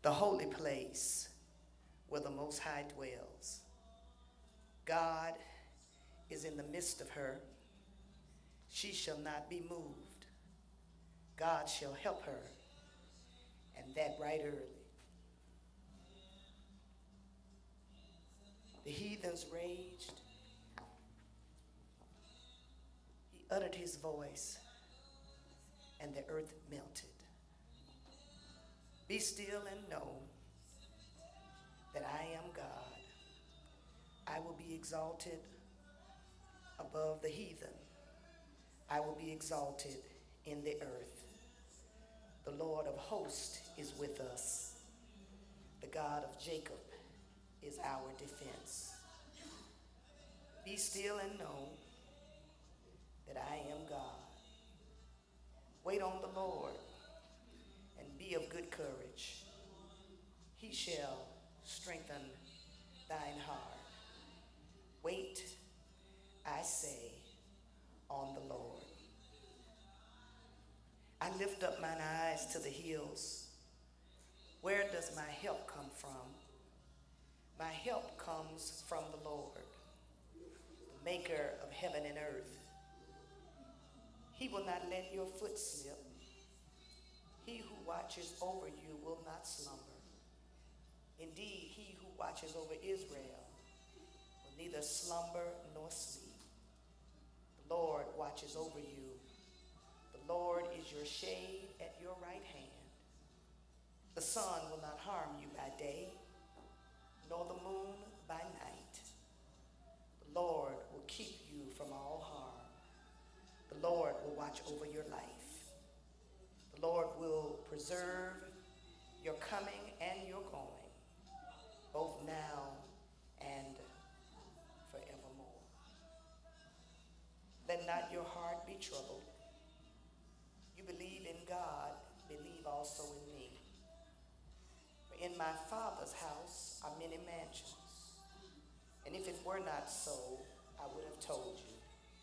the holy place where the Most High dwells. God is in the midst of her. She shall not be moved. God shall help her, and that right early. The heathens raged. He uttered his voice, and the earth melted. Be still and know that I am God. I will be exalted above the heathen. I will be exalted in the earth. The Lord of hosts is with us. The God of Jacob is our defense. Be still and know that I am God. Wait on the Lord and be of good courage. He shall strengthen thine heart. Wait, I say, on the Lord. I lift up mine eyes to the hills. Where does my help come from? My help comes from the Lord, the maker of heaven and earth. He will not let your foot slip. He who watches over you will not slumber. Indeed, he who watches over Israel will neither slumber nor sleep. The Lord watches over you. The Lord is your shade at your right hand. The sun will not harm you by day, nor the moon by night. The Lord will keep you from all harm. The Lord will watch over your life. The Lord will preserve your coming and your going, both now and forevermore. Let not your heart be troubled. You believe in God, believe also in me. For in my Father's house are many mansions, and if it were not so, I would have told you.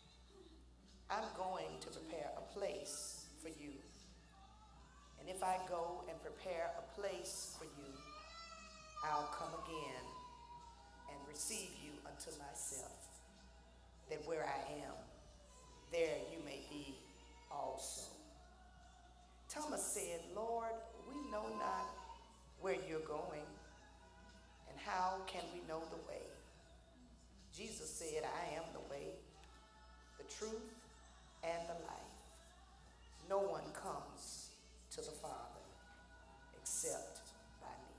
I'm going to prepare a place for you. And if I go and prepare a place for you, I'll come again and receive you unto myself, that where I am, there you may be also. Thomas said, Lord, we know not where you're going, and how can we know the way? Jesus said, I am the way, the truth, and the life. No one comes to the Father except by me.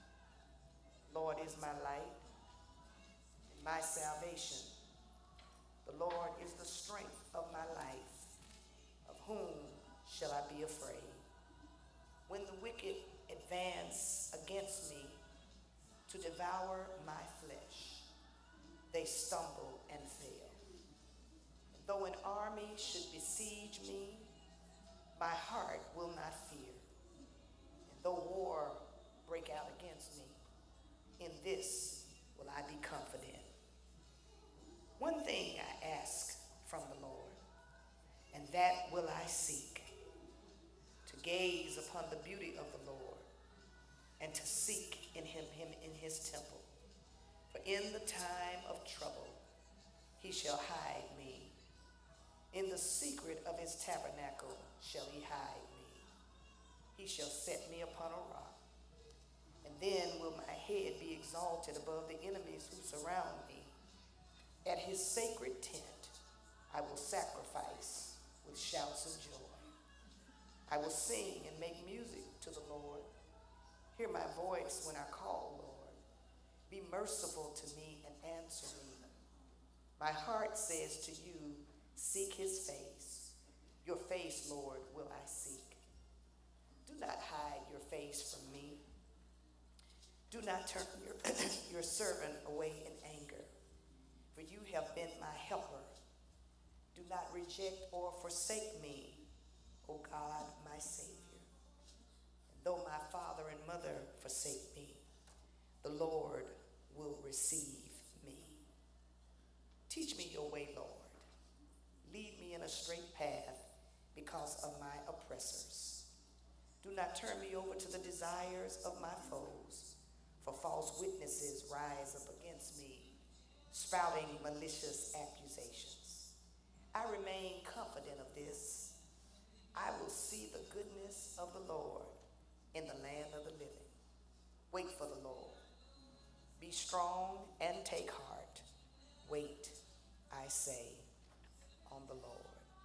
Lord is my light and my salvation. The Lord is the strength of my life. Of whom shall I be afraid? When the wicked advance against me to devour my flesh, they stumble and fail. And though an army should besiege me, my heart will not fear. And though war break out against me, in this will I be confident. One thing I ask from the Lord, and that will I seek, to gaze upon the beauty of the Lord, and to seek in him in his temple. For in the time of trouble he shall hide me. In the secret of his tabernacle shall he hide me. He shall set me upon a rock. And then will my head be exalted above the enemies who surround me. At his sacred tent I will sacrifice with shouts of joy. I will sing and make music to the Lord. Hear my voice when I call, Lord. Be merciful to me and answer me. My heart says to you, seek his face. Your face, Lord, will I seek. Do not hide your face from me. Do not turn your servant away in anger, for you have been my helper. Do not reject or forsake me, O God, my Savior. And though my father and mother forsake me, the Lord will receive me. Teach me your way, Lord. Lead me in a straight path because of my oppressors. Do not turn me over to the desires of my foes, for false witnesses rise up against me, spouting malicious accusations. I remain confident of this. I will see the goodness of the Lord in the land of the living. Wait for the Lord. Be strong and take heart. Wait, I say, on the Lord.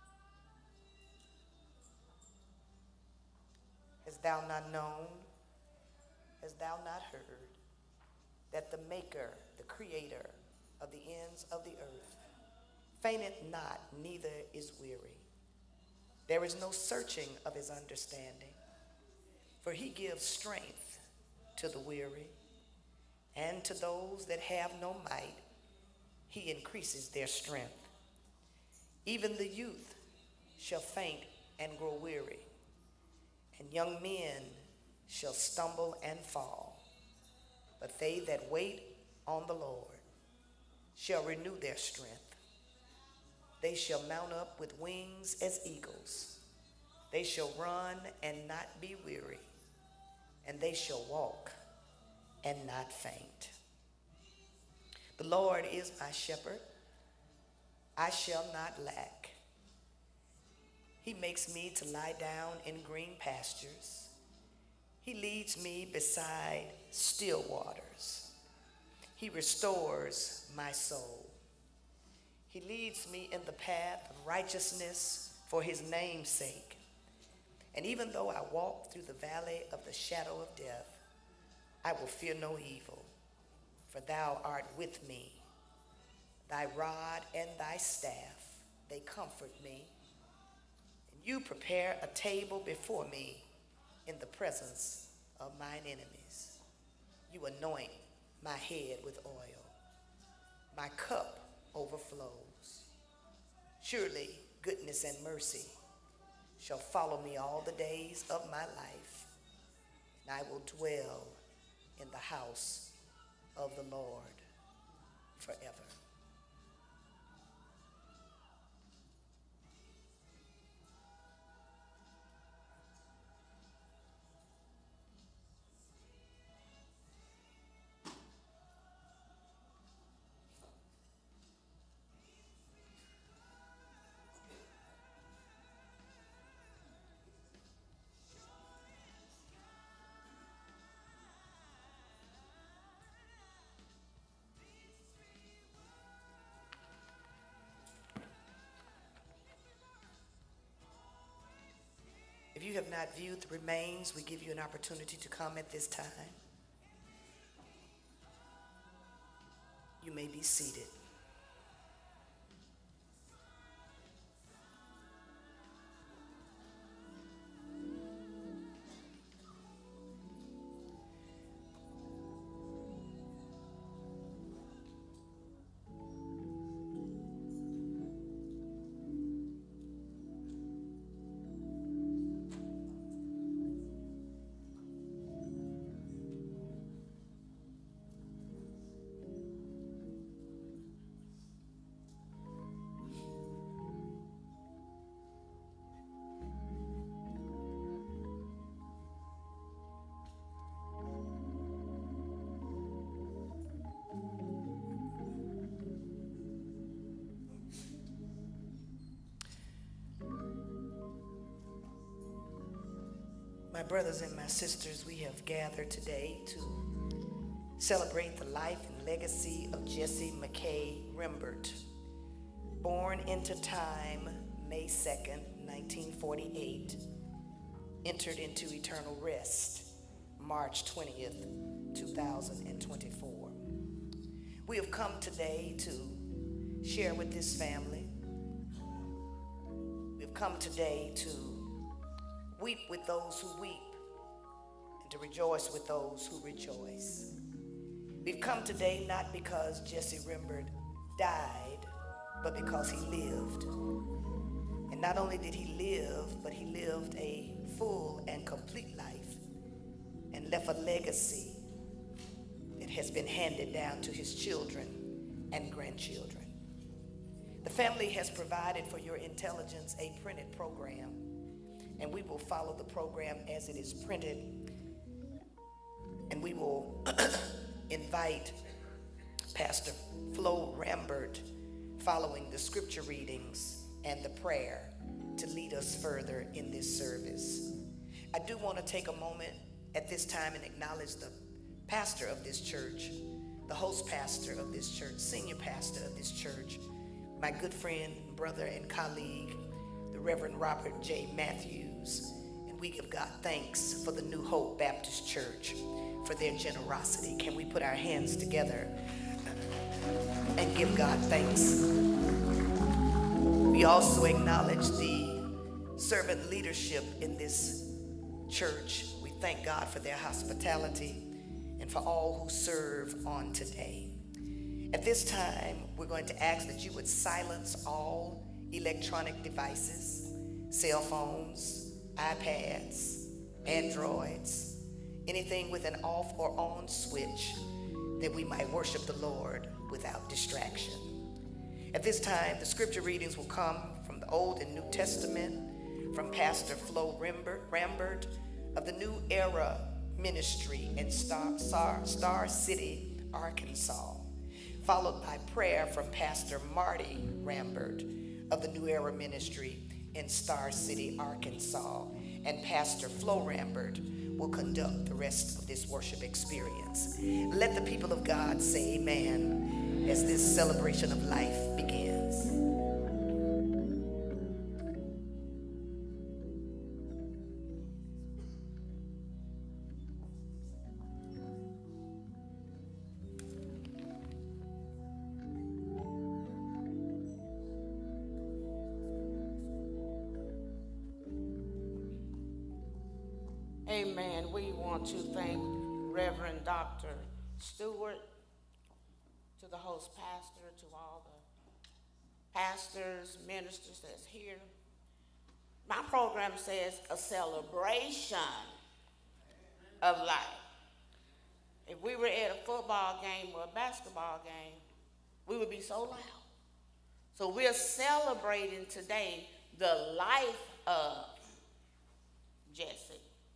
Hast thou not known, hast thou not heard, that the Maker, the Creator of the ends of the earth, fainteth not, neither is weary. There is no searching of his understanding, for he gives strength to the weary, and to those that have no might, he increases their strength. Even the youth shall faint and grow weary, and young men shall stumble and fall. But they that wait on the Lord shall renew their strength. They shall mount up with wings as eagles. They shall run and not be weary, and they shall walk and not faint. The Lord is my shepherd. I shall not lack. He makes me to lie down in green pastures. He leads me beside still waters. He restores my soul. He leads me in the path of righteousness for his name's sake. And even though I walk through the valley of the shadow of death, I will fear no evil, for thou art with me. Thy rod and thy staff, they comfort me. And you prepare a table before me in the presence of mine enemies. You anoint my head with oil. My cup overflows. Surely goodness and mercy shall follow me all the days of my life, and I will dwell in the house of the Lord forever. If you have not viewed the remains, we give you an opportunity to come at this time. You may be seated. My brothers and my sisters, we have gathered today to celebrate the life and legacy of Jesse McKay Rembert, born into time May 2nd, 1948, entered into eternal rest March 20th, 2024. We have come today to share with this family. We've come today to weep with those who weep and to rejoice with those who rejoice. We've come today not because Jesse Rembert died, but because he lived. And not only did he live, but he lived a full and complete life and left a legacy that has been handed down to his children and grandchildren. The family has provided for your intelligence a printed program and we will follow the program as it is printed, and we will invite Pastor Flo Rembert, following the scripture readings and the prayer, to lead us further in this service. I do want to take a moment at this time and acknowledge the pastor of this church, the host pastor of this church, senior pastor of this church, my good friend, brother, and colleague, the Reverend Robert J. Matthews. And we give God thanks for the New Hope Baptist Church for their generosity. Can we put our hands together and give God thanks? We also acknowledge the servant leadership in this church. We thank God for their hospitality and for all who serve on today. At this time, we're going to ask that you would silence all electronic devices, cell phones, iPads, Androids, anything with an off or on switch, that we might worship the Lord without distraction. At this time, the scripture readings will come from the Old and New Testament, from Pastor Flo Rembert of the New Era Ministry in Star City, Arkansas, followed by prayer from Pastor Marty Rembert of the New Era Ministry in Star City, Arkansas. And Pastor Flo Rembert will conduct the rest of this worship experience. Let the people of God say amen as this celebration of life begins. Amen. We want to thank Reverend Dr. Stewart, to the host pastor, to all the pastors, ministers that's here. My program says a celebration of life. If we were at a football game or a basketball game, we would be so loud. So we're celebrating today the life of Jesse.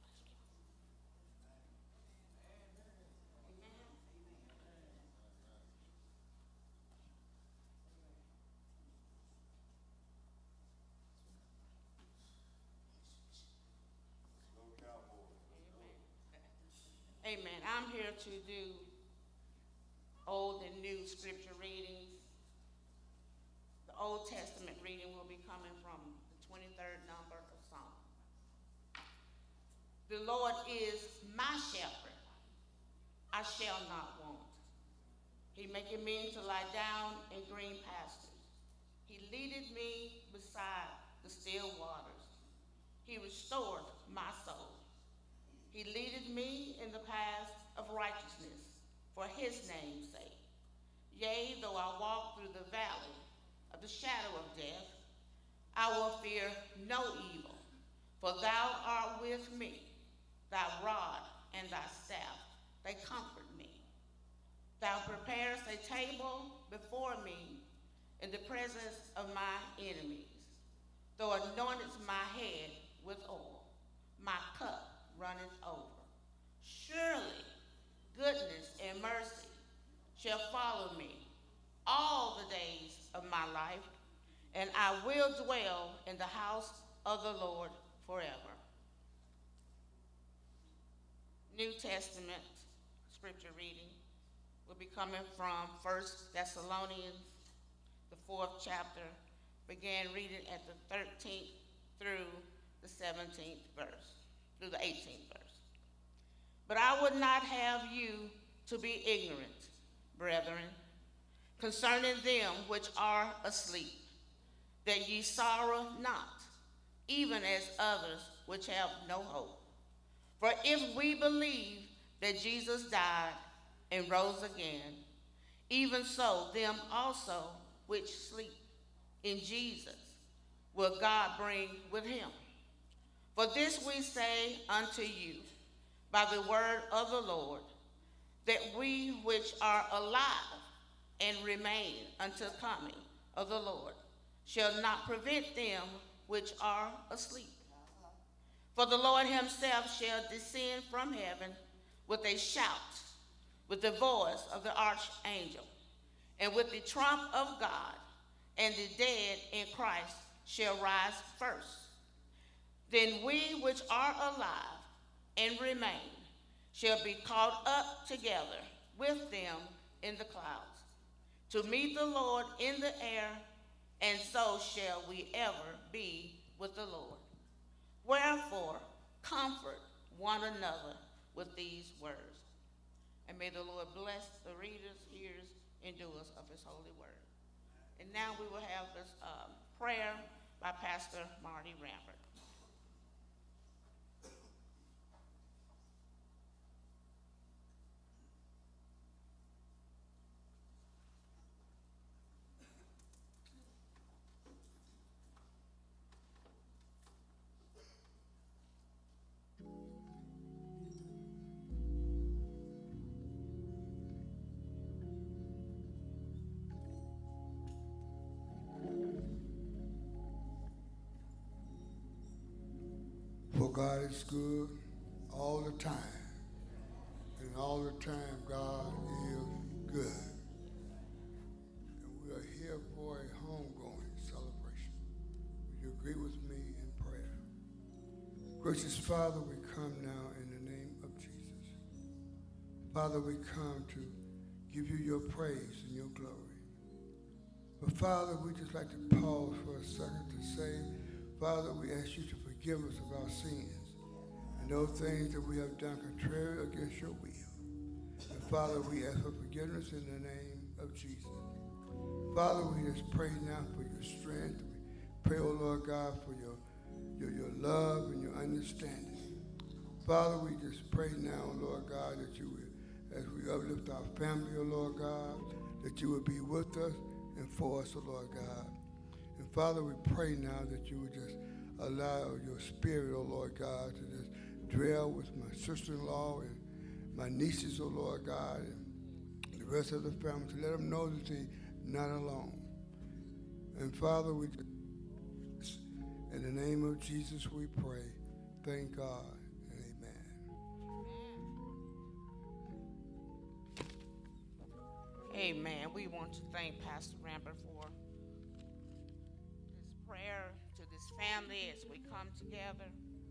Amen. I'm here to do Old and New scripture readings. The Old Testament reading will be coming from the 23rd number of Psalm. The Lord is my shepherd, I shall not want. He maketh me to lie down in green pastures. He leadeth me beside the still waters. He restored my soul. He leadeth me in the paths of righteousness for his name's sake. Yea, though I walk through the valley of the shadow of death, I will fear no evil, for thou art with me. Thy rod and thy staff, they comfort me. Thou preparest a table before me in the presence of my enemies. Thou anointest my head with oil, my cup runneth over. Surely goodness and mercy shall follow me all the days of my life, and I will dwell in the house of the Lord forever. New Testament scripture reading will be coming from 1 Thessalonians, the 4th chapter, began reading at the 13th through the 17th verse. Through the 18th verse. But I would not have you to be ignorant, brethren, concerning them which are asleep, that ye sorrow not, even as others which have no hope. For if we believe that Jesus died and rose again, even so them also which sleep in Jesus will God bring with him. For this we say unto you by the word of the Lord, that we which are alive and remain until coming of the Lord shall not prevent them which are asleep. For the Lord himself shall descend from heaven with a shout, with the voice of the archangel, and with the trump of God, and the dead in Christ shall rise first. Then we which are alive and remain shall be caught up together with them in the clouds, to meet the Lord in the air, and so shall we ever be with the Lord. Wherefore, comfort one another with these words. And may the Lord bless the readers, hearers, and doers of his holy word. And now we will have this prayer by Pastor Marty Rembert. For God is good all the time, and all the time God is good. And we are here for a homegoing celebration. Would you agree with me in prayer? Gracious Father, we come now in the name of Jesus. Father, we come to give you your praise and your glory. But Father, we just like to pause for a second to say, Father, we ask you to forgive us of our sins and those things that we have done contrary against your will. And Father, we ask for forgiveness in the name of Jesus. Father, we just pray now for your strength. We pray, oh Lord God, for your love and your understanding. Father, we just pray now, Lord God, that you would, as we uplift our family, oh Lord God, that you would be with us and for us, oh Lord God. And Father, we pray now that you would just allow your spirit, oh Lord God, to just dwell with my sister-in-law and my nieces, oh Lord God, and the rest of the family, to let them know that they're not alone. And Father, we just, in the name of Jesus we pray. Thank God and amen. Amen. We want to thank Pastor Rembert for this prayer to this family as we come together.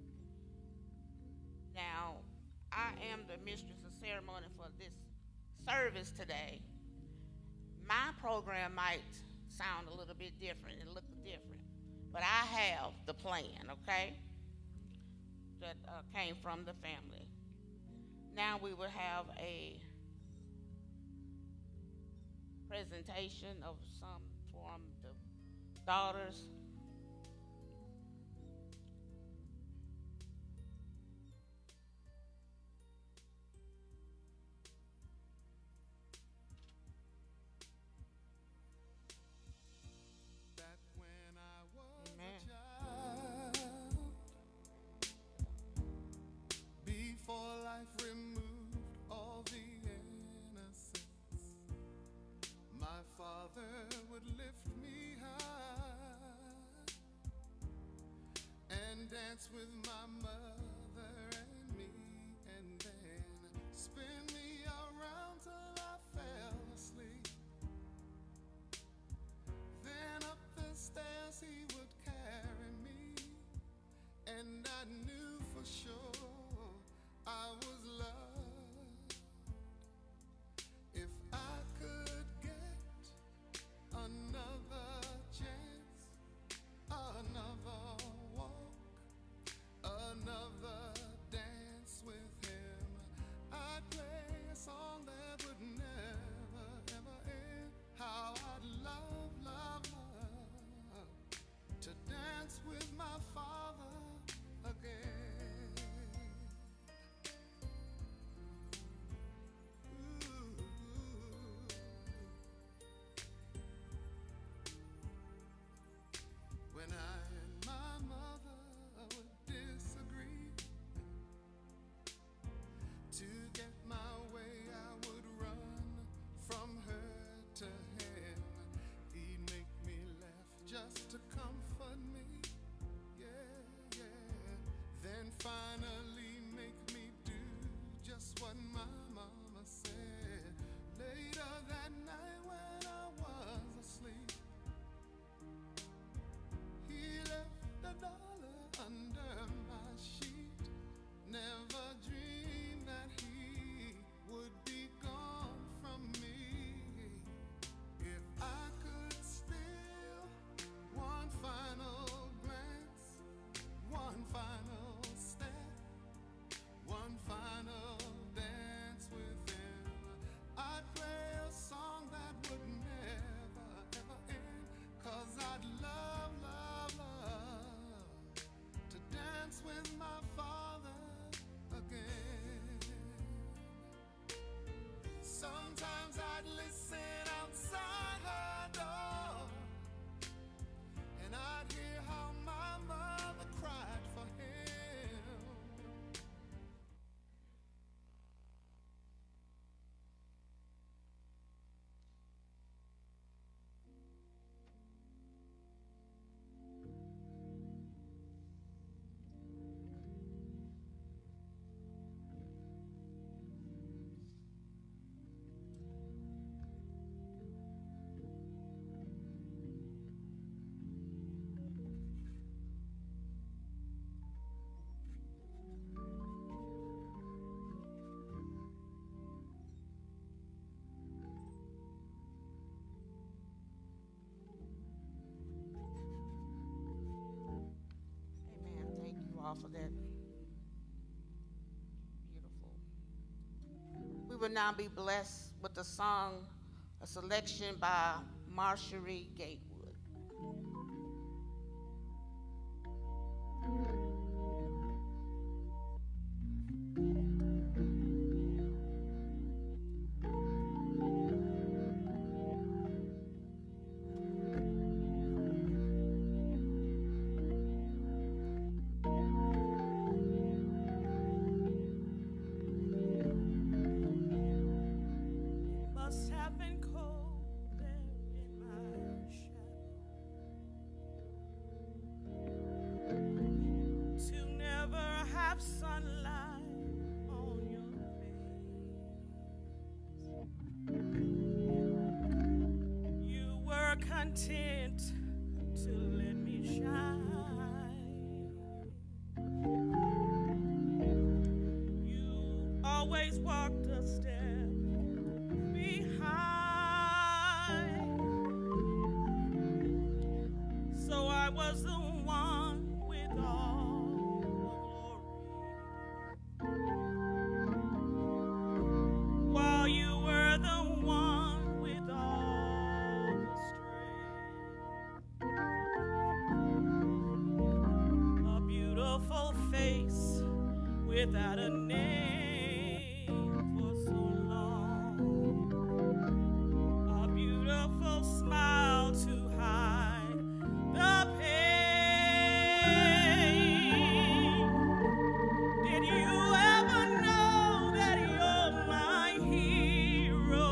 Now, I am the mistress of ceremony for this service today. My program might sound a little bit different and look different, but I have the plan, okay, that came from the family. Now we will have a presentation of some from the daughters. Before life removed all the innocence, my father would lift me high and dance with my mother and me, and then spin me around till I fell asleep. Then up the stairs he would carry me, and I knew for sure I was loved. If I could get another chance, another walk, another dance with him, I'd play off of that. Beautiful. We will now be blessed with a song, a selection by Marjorie Gatewood. Must have been cold there in my shadow to never have sunlight on your face. You were content to let me shine. You always walked a step behind, so I was the one with all the glory, while you were the one with all the strength. A beautiful face without a name for so long. A beautiful smile to hide the pain. Did you ever know that you're my hero?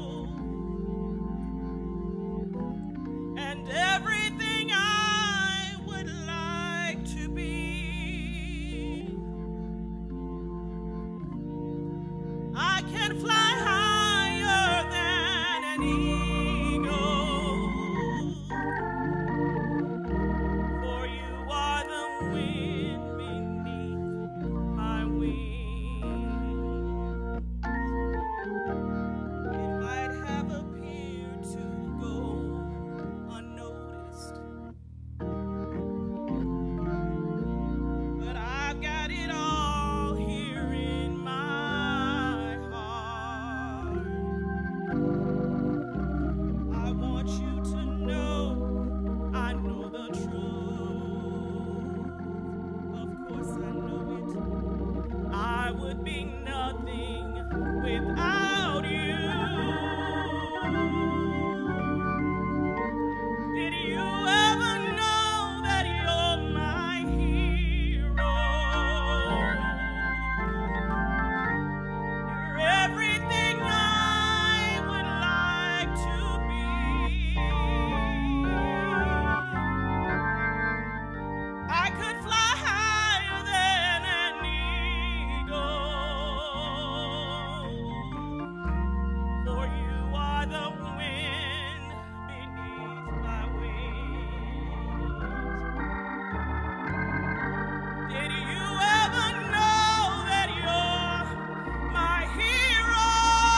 And everything I would like to be. I can fly higher than an eagle, for you are the wind beneath my wings. It might have appeared to go unnoticed, but I've got it all here in my heart. I want you to know I know the truth. Of course I know it. I would be nothing without you. Did you ever know that you're my hero? You're everything I would like to be. I could fly higher than an eagle, for you are the wind beneath my wings. Did you ever know that you're my hero?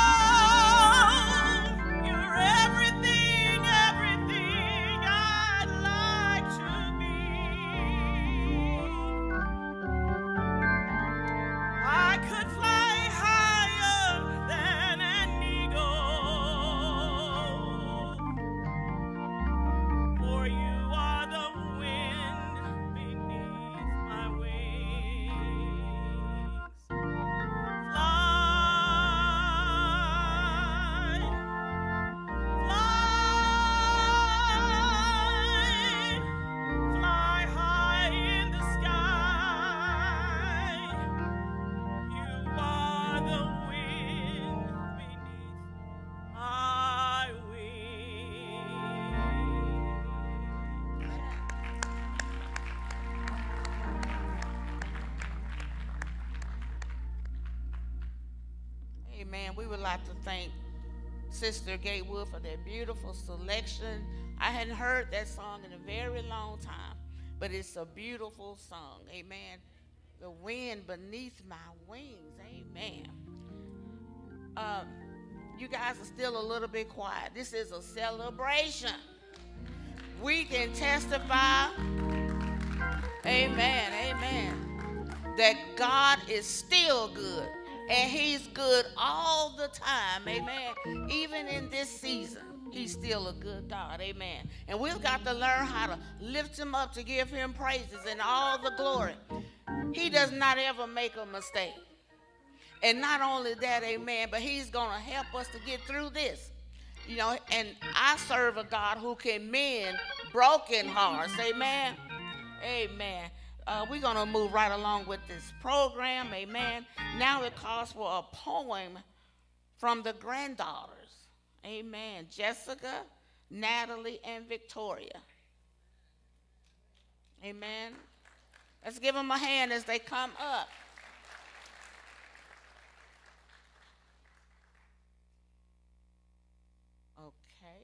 You're everything, everything I'd like to be. I could fly higher than an eagle, for you are the wind beneath my wings. Fly, fly high in the sky. You are the wind beneath my wings. Amen. We would like to thank Sister Gatewood for that beautiful selection. I hadn't heard that song in a very long time, but it's a beautiful song. Amen. The wind beneath my wings. Amen. You guys are still a little bit quiet. This is a celebration. We can testify. Amen. Amen. that God is still good, and he's good all the time, amen. Even in this season, he's still a good God, amen. And we've got to learn how to lift him up, to give him praises and all the glory. He does not ever make a mistake. And not only that, amen, but he's going to help us to get through this. You know, and I serve a God who can mend broken hearts, amen. Amen. We're going to move right along with this program, amen. Now it calls for a poem from the granddaughters, amen. Jessica, Natalie, and Victoria. Amen. Let's give them a hand as they come up. Okay.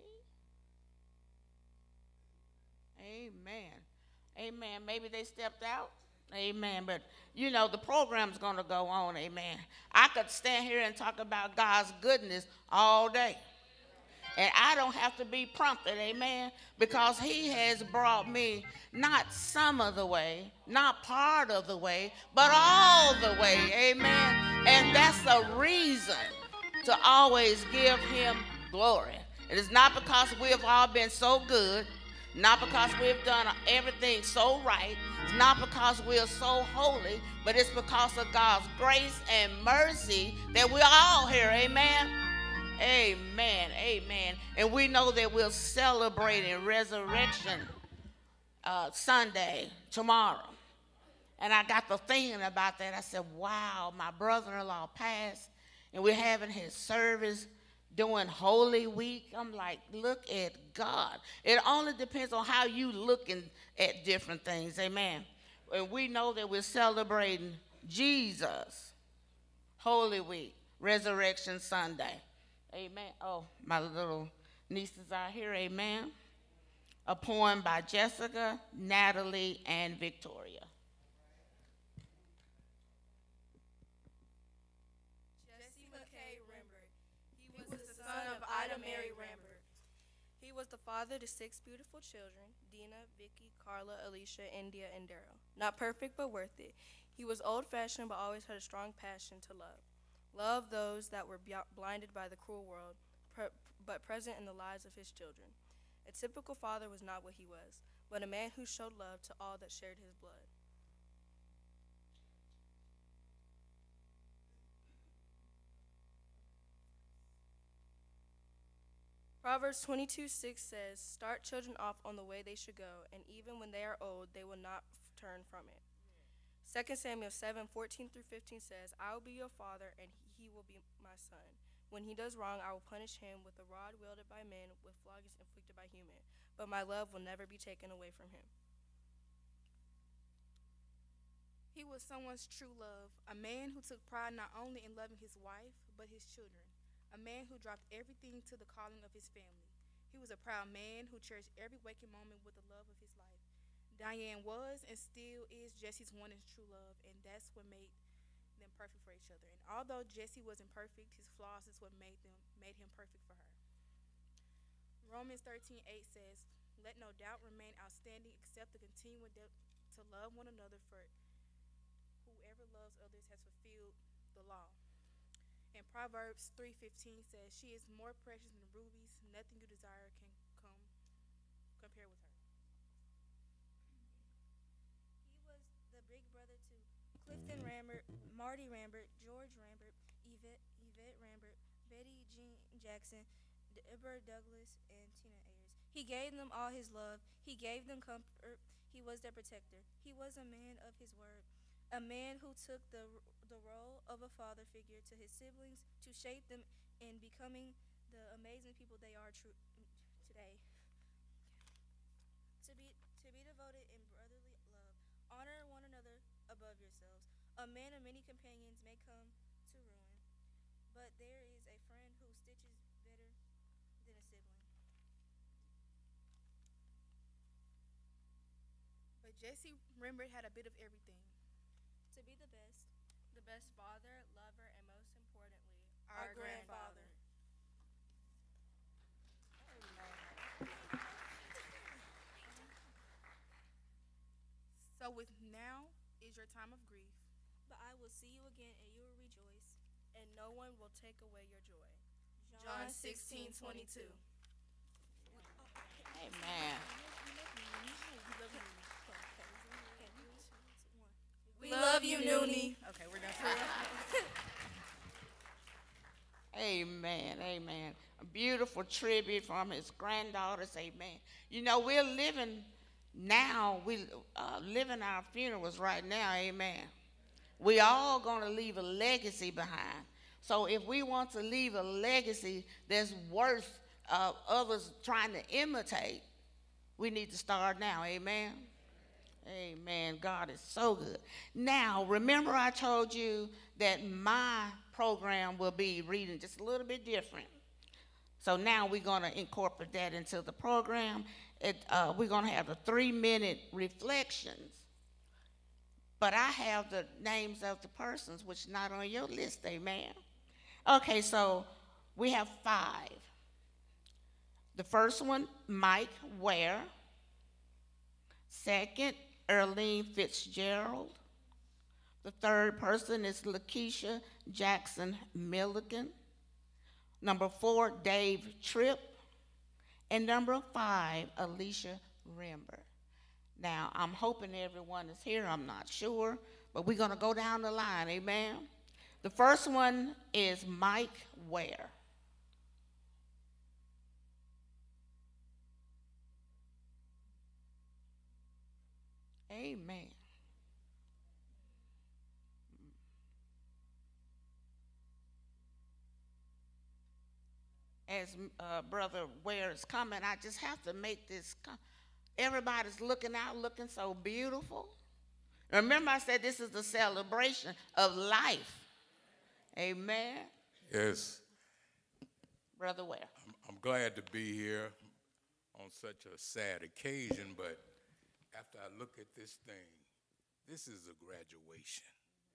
Amen. Amen. Maybe they stepped out. Amen. But, you know, the program's going to go on. Amen. I could stand here and talk about God's goodness all day. And I don't have to be prompted, amen, because he has brought me not some of the way, not part of the way, but all the way, amen. And that's a reason to always give him glory. It is not because we've all been so good, not because we've done everything so right, it's not because we're so holy, but it's because of God's grace and mercy that we're all here, amen. Amen, amen. And we know that we're celebrating Resurrection Sunday tomorrow. And I got to thinking about that. I said, wow, my brother-in-law passed, and we're having his service doing Holy Week. I'm like, look at God. It only depends on how you looking at different things, amen. And we know that we're celebrating Jesus, Holy Week, Resurrection Sunday. Amen. Oh, my little nieces are here. Amen. A poem by Jessica, Natalie, and Victoria. Jesse McKay Rembert. He was the son of Ida Mary Rembert. He was the father to 6 beautiful children, Dina, Vicky, Carla, Alicia, India, and Daryl. Not perfect, but worth it. He was old-fashioned, but always had a strong passion to love. Love those that were blinded by the cruel world, but present in the lives of his children. A typical father was not what he was, but a man who showed love to all that shared his blood. Proverbs 22:6 says, "Start children off on the way they should go, and even when they are old, they will not turn from it." 2 Samuel 7:14-15 says, "I will be your father, and he will be my son. When he does wrong, I will punish him with a rod wielded by men, with floggings inflicted by human. But my love will never be taken away from him." He was someone's true love, a man who took pride not only in loving his wife, but his children, a man who dropped everything to the calling of his family. He was a proud man who cherished every waking moment with the love of his life. Diane was and still is Jesse's one and true love, and that's what made them perfect for each other. And although Jesse wasn't perfect, his flaws is what made him perfect for her. Romans 13:8 says, "Let no doubt remain outstanding, except the continual to love one another, for whoever loves others has fulfilled the law." And Proverbs 3:15 says, "She is more precious than rubies. Nothing you desire can compare with her." He was the big brother to Clifton Rambert, Marty Rambert, George Rambert, Yvette Rambert, Betty Jean Jackson, Deborah Douglas, and Tina Ayers. He gave them all his love. He gave them comfort. He was their protector. He was a man of his word, a man who took the role of a father figure to his siblings to shape them in becoming the amazing people they are today. To be devoted in brotherly love, honor one another above yourselves. A man of many companions may come to ruin, but there is a friend who stitches better than a sibling. But Jesse Rembert had a bit of everything. To be the best father, lover, and most importantly, our grandfather. So with now is your time of grief. but I will see you again and you will rejoice. and no one will take away your joy. John 16:22. Amen. We love you, Noonie. Okay, we're done. Amen. Amen. A beautiful tribute from his granddaughters. Amen. You know, we're living now, we living our funerals right now. Amen. We all going to leave a legacy behind. So if we want to leave a legacy that's worth others trying to imitate, we need to start now. Amen. Amen. God is so good. Now, remember I told you that my program will be reading just a little bit different. So now we're going to incorporate that into the program. We're going to have the 3-minute reflections. But I have the names of the persons, which is not on your list, amen. Okay, so we have 5. The first one, Mike Ware. Second, Earlene Fitzgerald. The third person is Lakeisha Jackson Milligan. Number 4, Dave Tripp. And number 5, Alicia Rembert. Now, I'm hoping everyone is here. I'm not sure, but we're going to go down the line, amen? The first one is Mike Ware. Amen. As Brother Ware is coming, I just have to make this. Everybody's looking out, looking so beautiful. Remember, I said this is the celebration of life. Amen. Yes. Brother Ware. I'm glad to be here on such a sad occasion, but after I look at this thing, this is a graduation.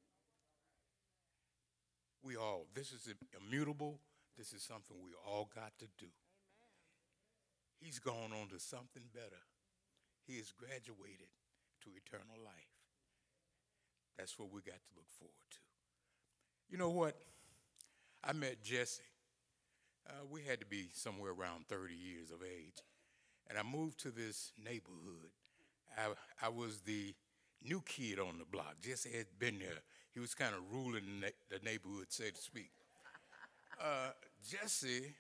This is immutable. This is something we all got to do. Amen. He's gone on to something better. He has graduated to eternal life. That's what we got to look forward to. You know what? I met Jesse. We had to be somewhere around 30 years of age. And I moved to this neighborhood. I was the new kid on the block. Jesse had been there. He was kind of ruling the neighborhood, so to speak. Jesse,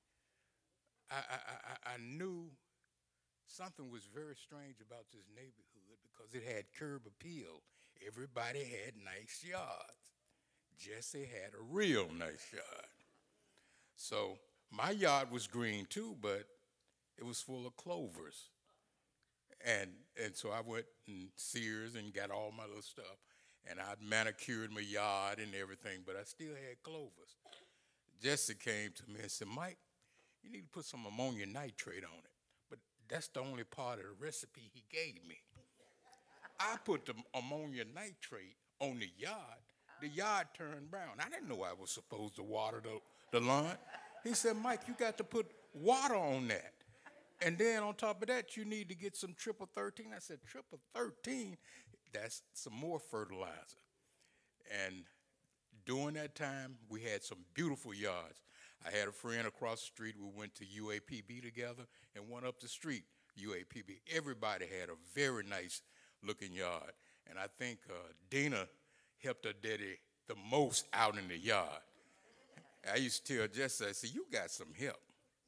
I knew something was very strange about this neighborhood because it had curb appeal. Everybody had nice yards. Jesse had a real nice yard. So my yard was green too, but it was full of clovers. And so I went in Sears and got all my little stuff. And I manicured my yard and everything, but I still had clovers. Jesse came to me and said, Mike, you need to put some ammonium nitrate on it. But that's the only part of the recipe he gave me. I put the ammonium nitrate on the yard. The yard turned brown. I didn't know I was supposed to water the lawn. He said, Mike, you got to put water on that. And then on top of that, you need to get some triple 13. I said, triple 13? That's some more fertilizer. And during that time, we had some beautiful yards. I had a friend across the street. We went to UAPB together, and one up the street, UAPB. Everybody had a very nice looking yard. And I think Dina helped her daddy the most out in the yard. I used to tell Jesse, I said, you got some help.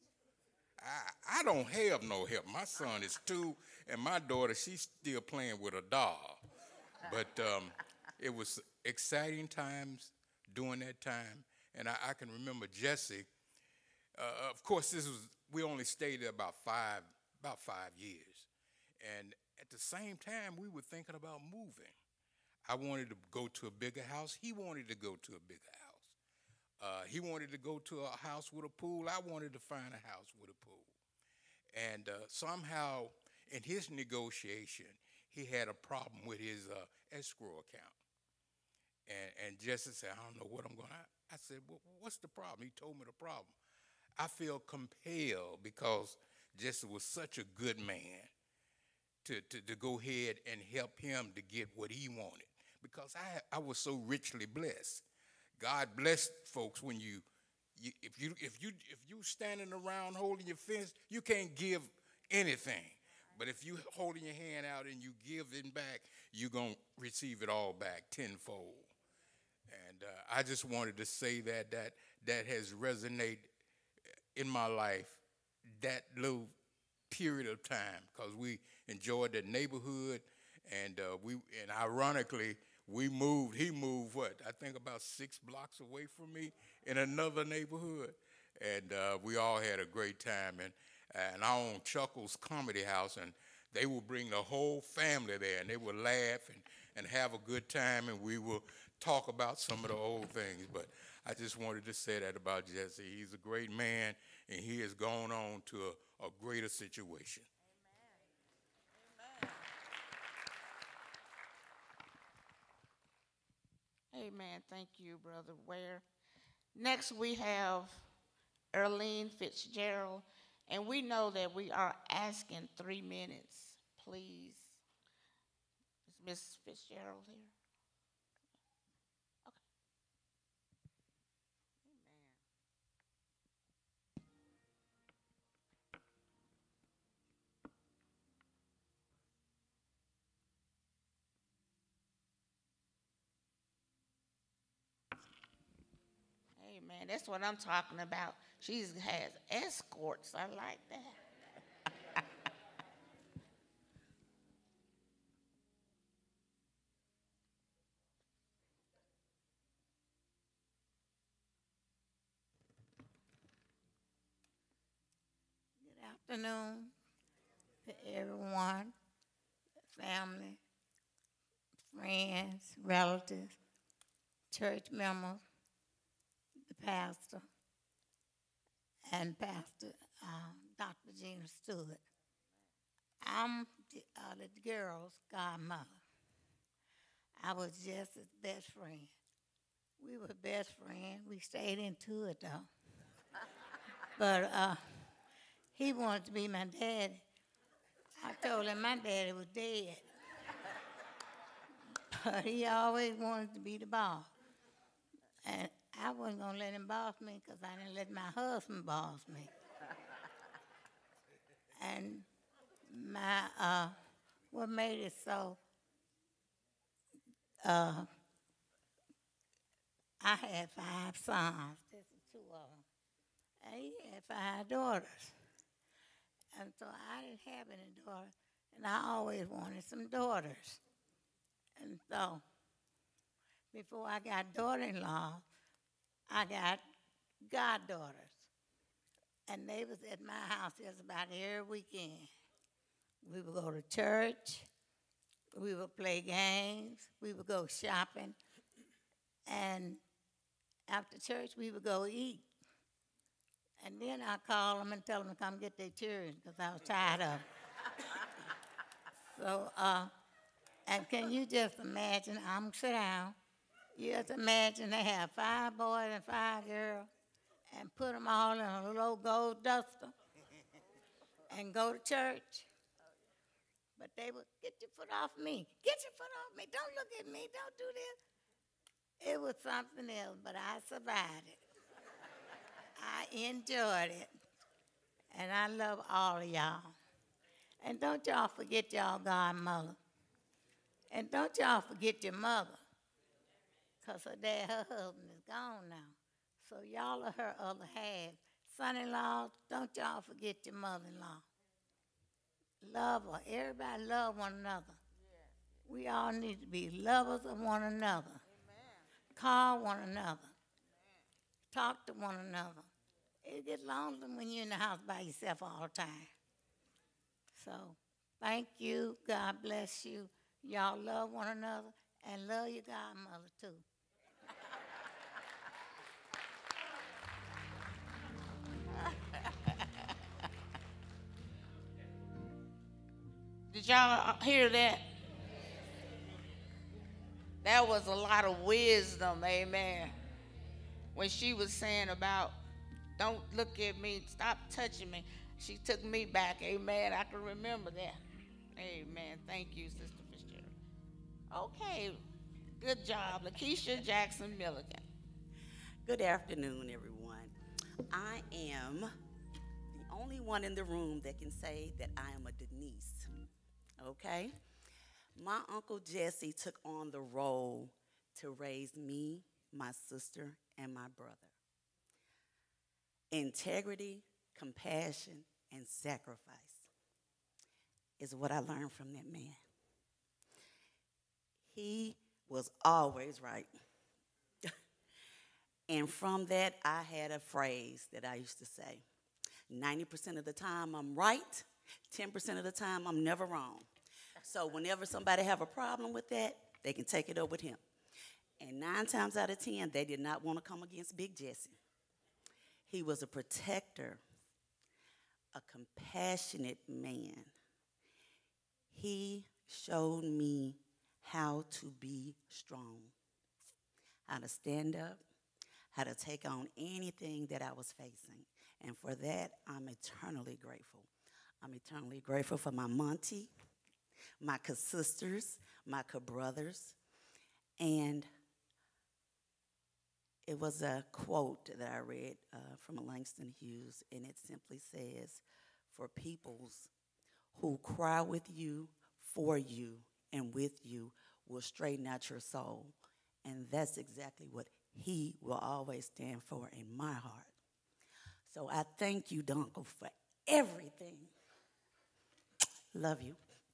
I don't have no help. My son is 2, and my daughter, she's still playing with a doll. But it was exciting times during that time. And I can remember Jesse. Of course, we only stayed there about 5 years. And at the same time, we were thinking about moving. I wanted to go to a bigger house. He wanted to go to a bigger house. He wanted to go to a house with a pool. I wanted to find a house with a pool. And somehow, in his negotiation, he had a problem with his escrow account. And Jesse said, I don't know what I'm going to. I said, well, what's the problem? He told me the problem. I feel compelled because Jesse was such a good man to go ahead and help him to get what he wanted. because I was so richly blessed. God blessed folks when if you standing around holding your fist, you can't give anything. But if you holding your hand out and you give it back, you're gonna receive it all back tenfold. And I just wanted to say that has resonated in my life, that little period of time, because we enjoyed the neighborhood, and ironically he moved what, I think about 6 blocks away from me in another neighborhood, and we all had a great time. And I own Chuckles Comedy House, and they would bring the whole family there, and they would laugh and have a good time, and we will talk about some of the old things. But I just wanted to say that about Jesse. He's a great man, and he has gone on to a greater situation. Amen. Thank you, Brother Ware. Next, we have Earlene Fitzgerald, and we know that we are asking 3 minutes, please. Is Miss Fitzgerald here? Okay. Amen. That's what I'm talking about. She has escorts. I like that. Good afternoon to everyone, family, friends, relatives, church members, the pastor, and Pastor Dr. Gina Stewart. I'm the girl's godmother. I was Jess's best friend. We were best friends. We stayed into it, though. But he wanted to be my daddy. I told him my daddy was dead. But he always wanted to be the boss. And I wasn't going to let him boss me because I didn't let my husband boss me. And what made it so, I had 5 sons. This is 2 of them. And he had 5 daughters. And so I didn't have any daughters. And I always wanted some daughters. And so before I got daughter-in-law, I got goddaughters. And they was at my house just about every weekend. We would go to church. We would play games. We would go shopping. And after church, we would go eat. And then I call them and tell them to come get their children because I was tired of them. So, and can you just imagine, I'm sit down, you just imagine they have 5 boys and 5 girls and put them all in a little old gold duster and go to church. But they would, get your foot off me. Get your foot off me. Don't look at me. Don't do this. It was something else, but I survived it. I enjoyed it. And I love all of y'all. And don't y'all forget y'all godmother. And don't y'all forget your mother. Because her husband is gone now. So y'all are her other half. Son-in-law, don't y'all forget your mother-in-law. Love her. Everybody love one another. We all need to be lovers of one another. Amen. Call one another. Amen. Talk to one another. It gets lonesome when you're in the house by yourself all the time. So, thank you. God bless you. Y'all love one another and love your godmother, too. Did y'all hear that? That was a lot of wisdom, amen. When she was saying about, don't look at me, stop touching me. She took me back, amen. I can remember that. Amen. Thank you, Sister Fitzgerald. Okay, Good job, Lakeisha Jackson Milligan. Good afternoon, everyone. I am the only one in the room that can say that I am a Denise, okay? My Uncle Jesse took on the role to raise me, my sister, and my brother. Integrity, compassion, and sacrifice is what I learned from that man. He was always right. And from that, I had a phrase that I used to say 90% of the time I'm right, 10% of the time I'm never wrong. So whenever somebody have a problem with that, they can take it up with him. And 9 times out of 10, they did not want to come against Big Jesse. He was a protector, a compassionate man. He showed me how to be strong, how to stand up, how to take on anything that I was facing. And for that, I'm eternally grateful. I'm eternally grateful for my Monty, my sisters, my brothers. And it was a quote that I read from Langston Hughes, and it simply says, for peoples who cry with you, for you, and with you will straighten out your soul. And that's exactly what he will always stand for in my heart. So I thank you, Dunkel, for everything. Love you.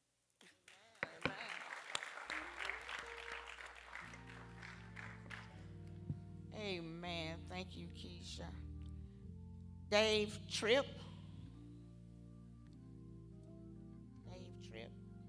Amen. Thank you, Keisha. Dave Tripp. Dave Tripp.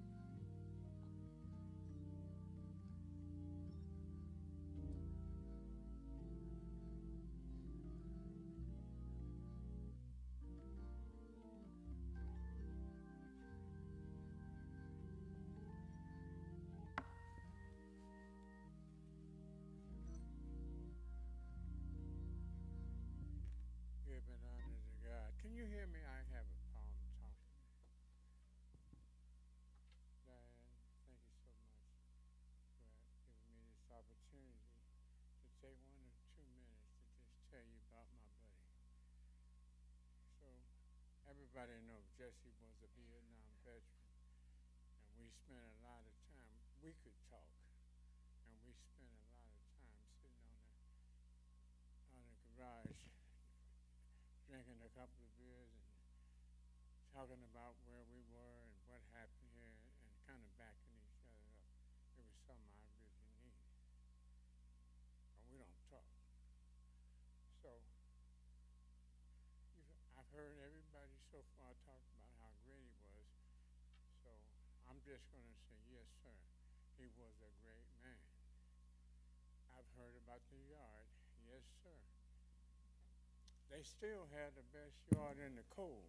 Give it honor to God. Can you hear me? I have a problem talking. Diane, thank you so much for giving me this opportunity to take 1 or 2 minutes to just tell you about my buddy. So everybody knows Jesse was a Vietnam veteran, and we spent a lot of time. We could talk, and we spent a lot of time sitting on the garage, drinking a couple of beers and talking about where we were and what happened here, and kind of backing each other up. It was something I really needed, and we don't talk. So I've heard everybody so far talk about how great he was, so I'm just going to say, yes, sir, he was a great man. I've heard about the yard. Yes, sir. They still had the best yard in the cove.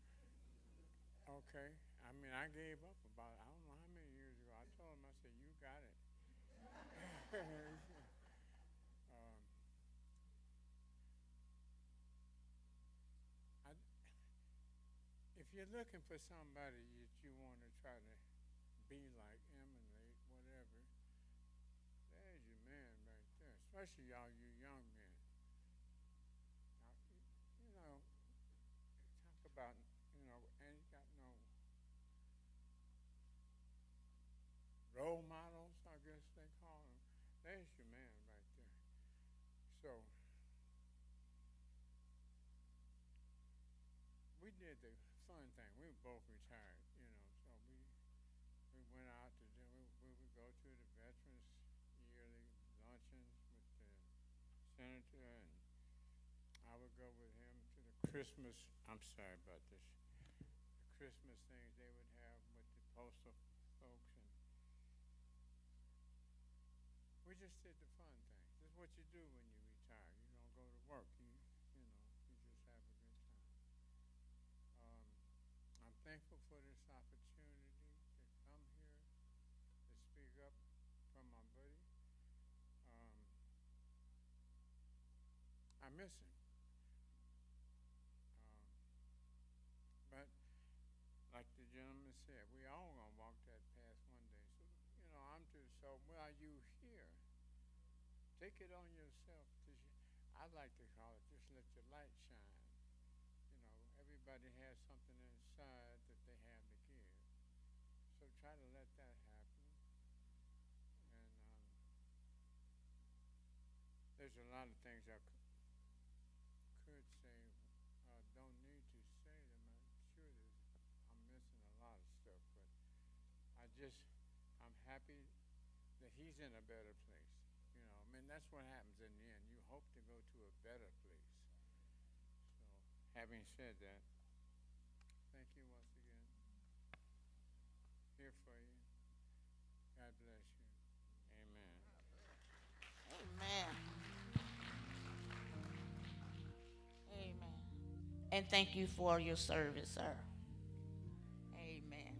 Okay? I mean, I gave up about, I don't know how many years ago. I told him, I said, you got it. I, if you're looking for somebody that you want to try to be like, emulate, whatever, there's your man right there. Especially y'all, you young men. Now, you know, talk about, ain't got no role models, I guess they call them. There's your man right there. So we did the fun thing. We were both retired, so we went out to dinner. We would go to the veterans yearly luncheons with the senator, and I would go with him to the Christmas. I'm sorry about this. The Christmas things they would have with the postal folks, and we just did the fun things. This is what you do when you retire. You don't go to work. You just have a good time. I'm thankful for this opportunity to come here to speak up for my buddy. I miss him. But like the gentleman said, we all gonna walk that path one day. So, I'm just so while you here, take it on yourself. I like to call it just let your light shine. Everybody has something inside that they have to give. So try to let that happen. And there's a lot of things I could say, don't need to say them. I'm sure I'm missing a lot of stuff, but I'm happy that he's in a better place. That's what happens in the end. You hope to go to a better place. So, having said that, thank you once again. Here for you. God bless you. Amen. Amen. Amen. And thank you for your service, sir. Amen.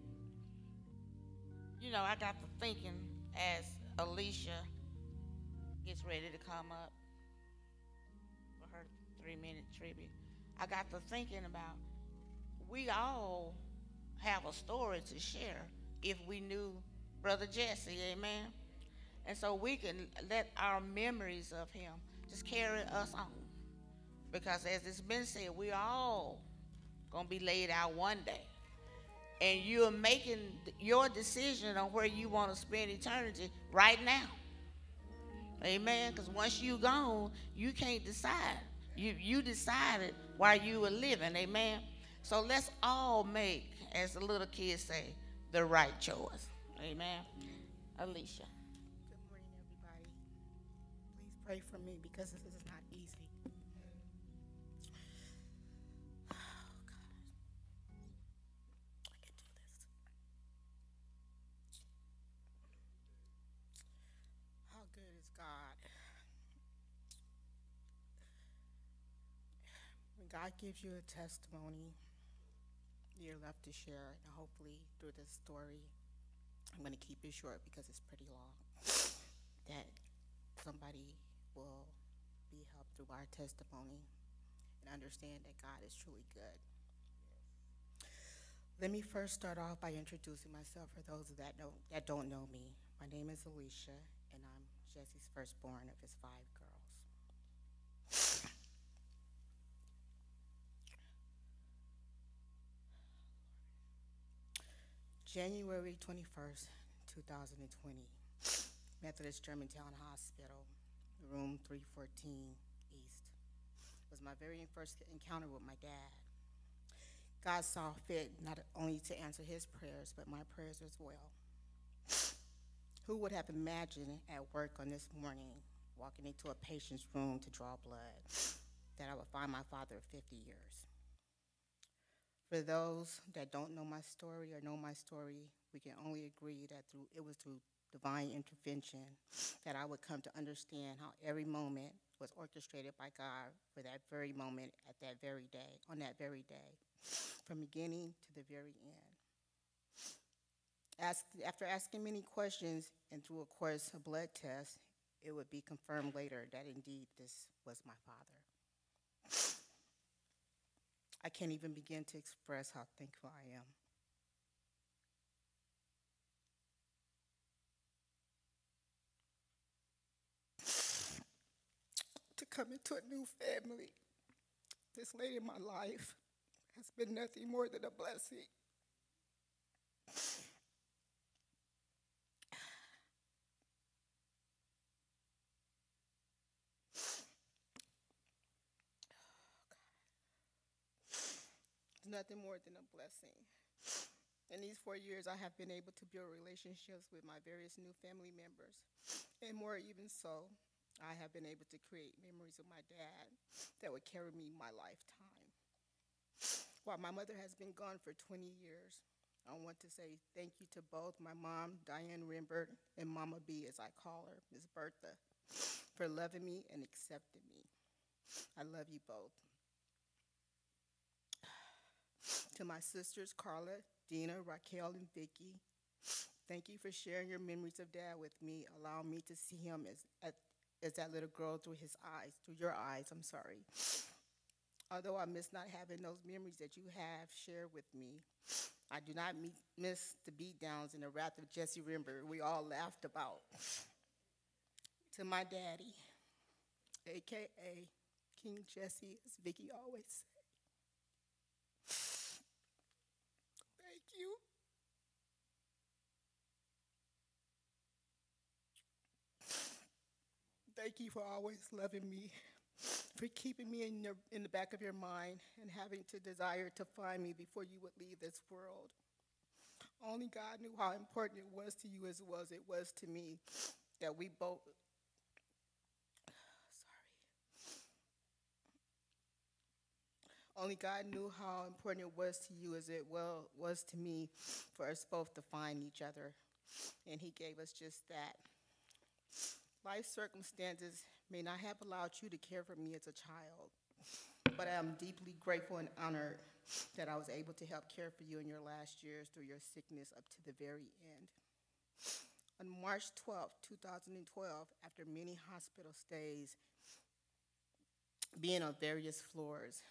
I got to thinking as Alicia gets ready to come up for her 3-minute tribute. I got to thinking about we all have a story to share if we knew Brother Jesse, amen? And so we can let our memories of him just carry us on. Because as it's been said, we all going to be laid out one day. And you're making your decision on where you want to spend eternity right now. Amen? Because once you're gone, you can't decide. You decided while you were living. Amen? So let's all make, as the little kids say, the right choice. Amen? Alicia. Good morning, everybody. Please pray for me because this is not easy. Oh, God. I can do this. How good is God? When God gives you a testimony, you're left to share it. And hopefully, through this story, I'm going to keep it short because it's pretty long, that somebody will be helped through our testimony and understand that God is truly good. Let me first start off by introducing myself for those that don't know me. My name is Alicia, and I'm Jesse's firstborn of his 5 girls. January 21st, 2020, Methodist Germantown Hospital, room 314 East, was my very first encounter with my dad. God saw fit not only to answer his prayers, but my prayers as well. Who would have imagined at work on this morning, walking into a patient's room to draw blood, that I would find my father of 50 years? For those that don't know my story or know my story, we can only agree that it was through divine intervention that I would come to understand how every moment was orchestrated by God for that very moment at that very day, on that very day, from beginning to the very end. After asking many questions and through, of course, a blood test, it would be confirmed later that indeed this was my father. I can't even begin to express how thankful I am. To come into a new family this late in my life has been nothing more than a blessing. Nothing more than a blessing. In these 4 years, I have been able to build relationships with my various new family members. And more even so, I have been able to create memories of my dad that would carry me my lifetime. While my mother has been gone for 20 years, I want to say thank you to both my mom, Diane Rembert, and Mama B, as I call her, Miss Bertha, for loving me and accepting me. I love you both. To my sisters, Carla, Dina, Raquel, and Vicky, thank you for sharing your memories of Dad with me, allowing me to see him as that little girl through your eyes, I'm sorry. Although I miss not having those memories that you have shared with me, I do not miss the beatdowns and the wrath of Jesse Rembert we all laughed about. To my daddy, AKA King Jesse, as Vicky always said. Thank you. Thank you for always loving me, for keeping me in the back of your mind and having to desire to find me before you would leave this world. Only God knew how important it was to you as well as it was to me that we both, only God knew how important it was to you as it well was to me for us both to find each other. And he gave us just that. Life circumstances may not have allowed you to care for me as a child, but I am deeply grateful and honored that I was able to help care for you in your last years through your sickness up to the very end. On March 12, 2012, after many hospital stays, being on various floors,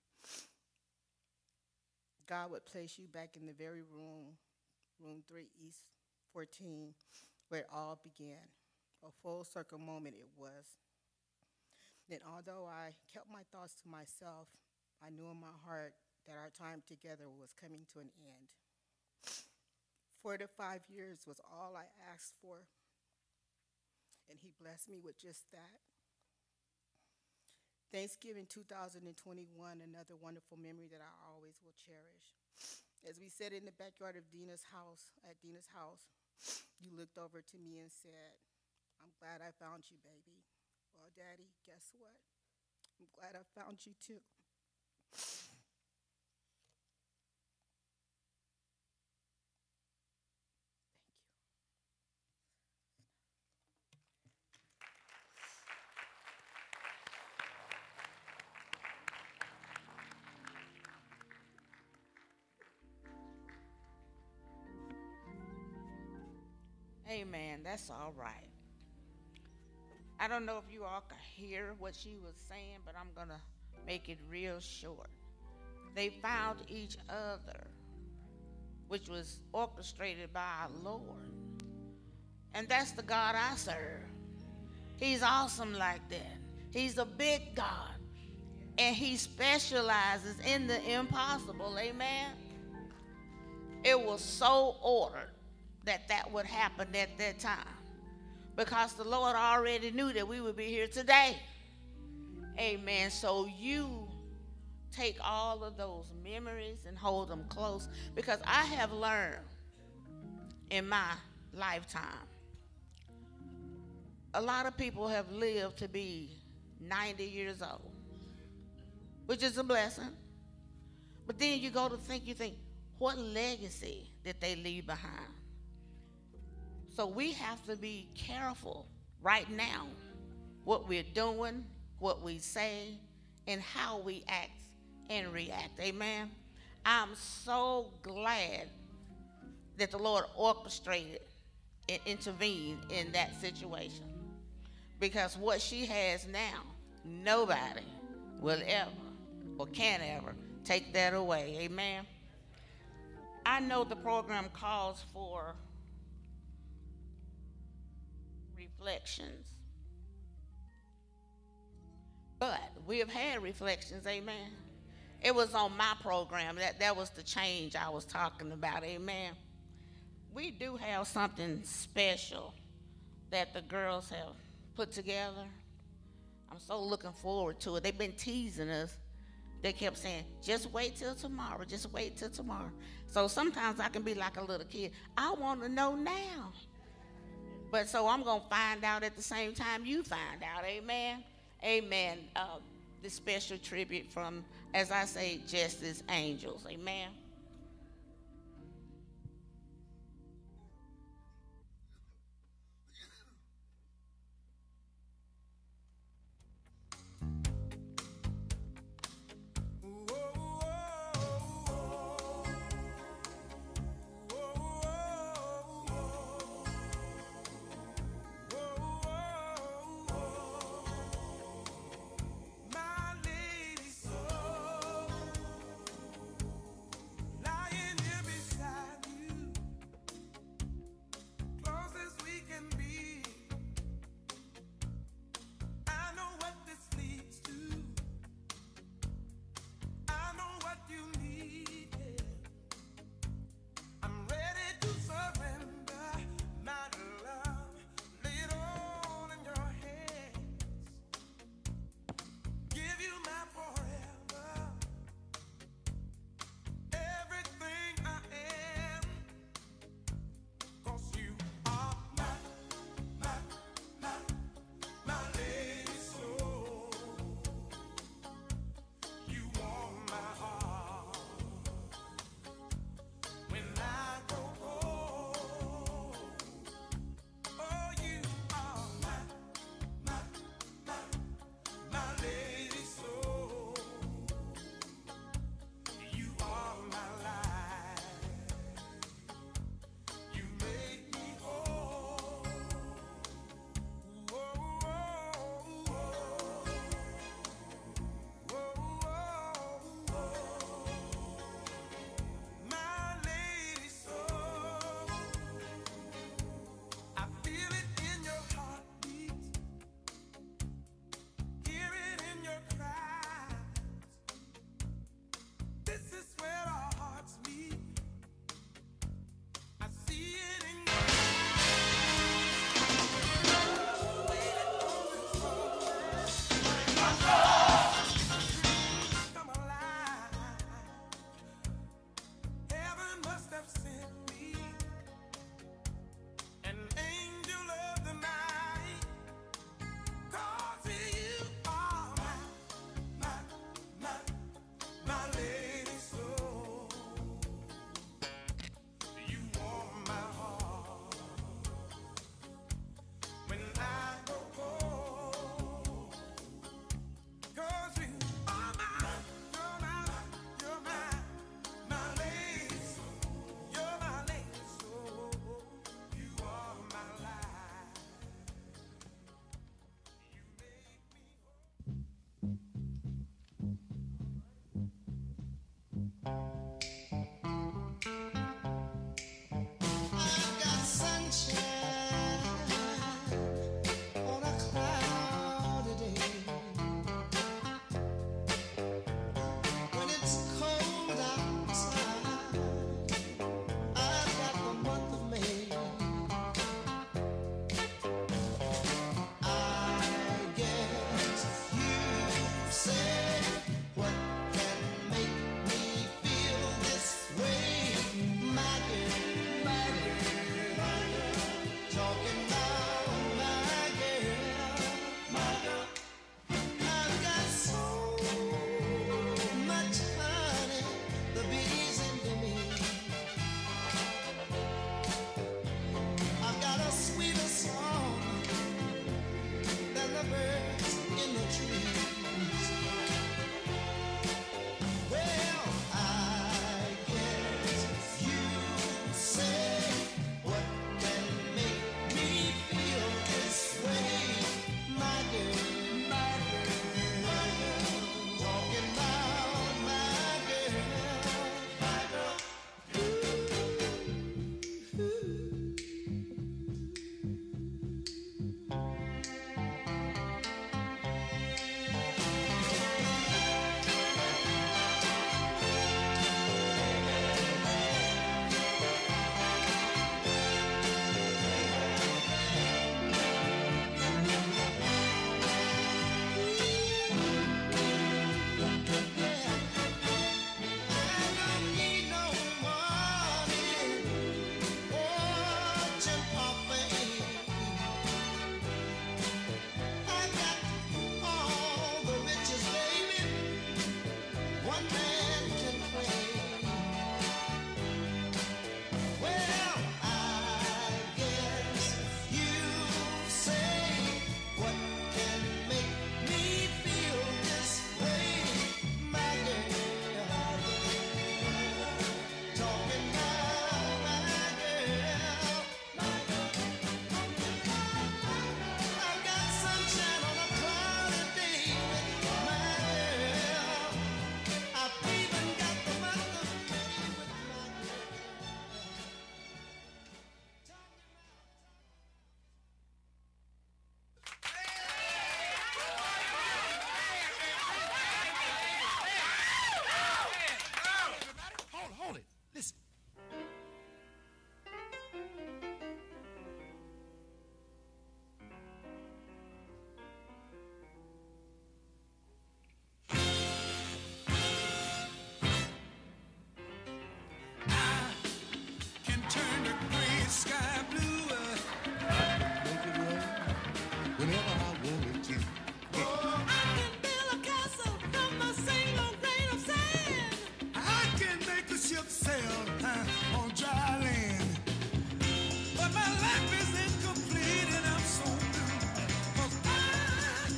God would place you back in the very room 3 East 14, where it all began. A full circle moment it was. Then although I kept my thoughts to myself, I knew in my heart that our time together was coming to an end. 4 to 5 years was all I asked for, and he blessed me with just that. Thanksgiving 2021, another wonderful memory that I always will cherish. As we sat in the backyard of Dina's house, you looked over to me and said, "I'm glad I found you, baby." Well, Daddy, guess what? I'm glad I found you too. Amen. That's all right. I don't know if you all could hear what she was saying, but I'm going to make it real short. They found each other, which was orchestrated by our Lord. And that's the God I serve. He's awesome like that. He's a big God. And he specializes in the impossible. Amen. It was so ordered that that would happen at that time, because the Lord already knew that we would be here today. Amen. So you take all of those memories and hold them close, because I have learned in my lifetime, a lot of people have lived to be 90 years old, which is a blessing. But then you go to think, you think, what legacy did they leave behind? So we have to be careful right now what we're doing, what we say, and how we act and react. Amen. I'm so glad that the Lord orchestrated and intervened in that situation, because what she has now, nobody will ever or can ever take that away. Amen. I know the program calls for reflections, but we have had reflections. Amen. It was on my program. That was the change I was talking about. Amen. We do have something special that the girls have put together. I'm so looking forward to it. They've been teasing us. They kept saying, just wait till tomorrow, just wait till tomorrow. So sometimes I can be like a little kid. I want to know now. But so I'm going to find out at the same time you find out. Amen. Amen. This special tribute from, as I say, Justice Angels. Amen.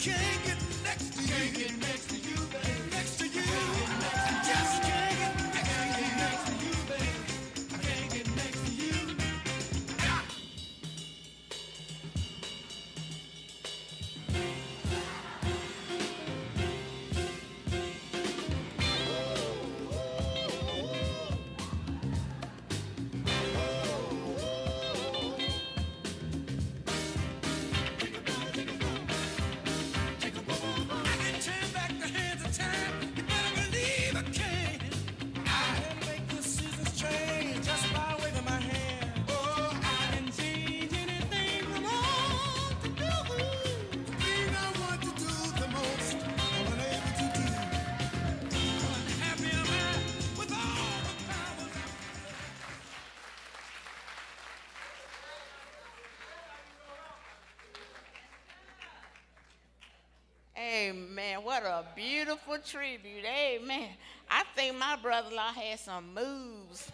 can't get next to you. Can't get next to you, baby. Next to you. Just can't get next to you, baby. I can't get next to you. Amen. What a beautiful tribute. Amen. I think my brother-in-law had some moves.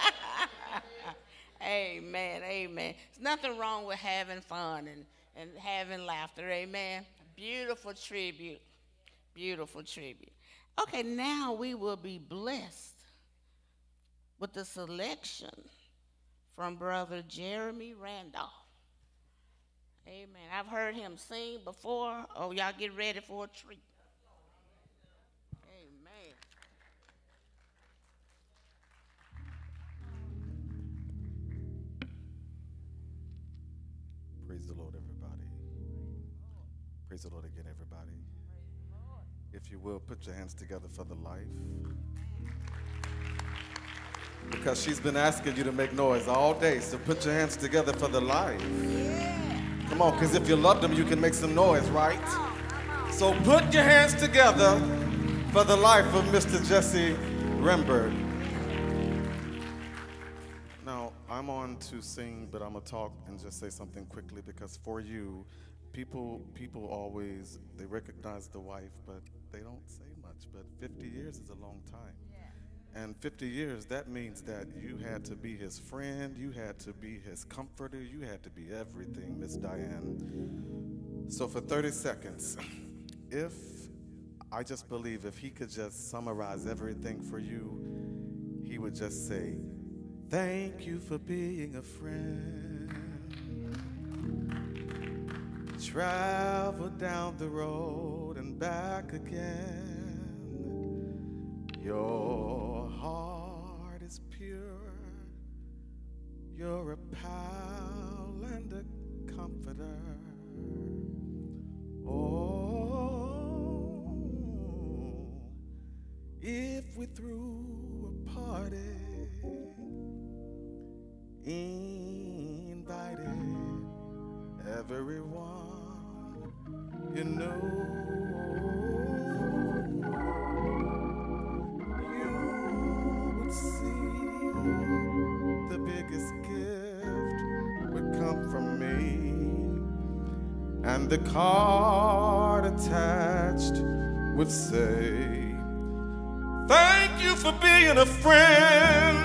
Amen. Amen. There's nothing wrong with having fun and having laughter. Amen. Beautiful tribute. Beautiful tribute. Okay, now we will be blessed with the selection from Brother Jeremy Randolph. Amen. I've heard him sing before. Oh, y'all get ready for a treat. Amen. Praise the Lord, everybody. Praise the Lord again, everybody. If you will, put your hands together for the life. Because she's been asking you to make noise all day, so put your hands together for the life. Come on, because if you love them, you can make some noise, right? So put your hands together for the life of Mr. Jesse Rembert. Now, I'm on to sing, but I'm going to talk and just say something quickly, because for you, people always, they recognize the wife, but they don't say much. But 50 years is a long time. And 50 years, that means that you had to be his friend, you had to be his comforter, you had to be everything, Miss Diane. So for 30 seconds, I just believe if he could just summarize everything for you, he would just say, thank you for being a friend. Travel down the road and back again. Your heart is pure. You're a pal and a comforter. Oh, if we threw a party, invited everyone you know. The biggest gift would come from me, and the card attached would say, thank you for being a friend.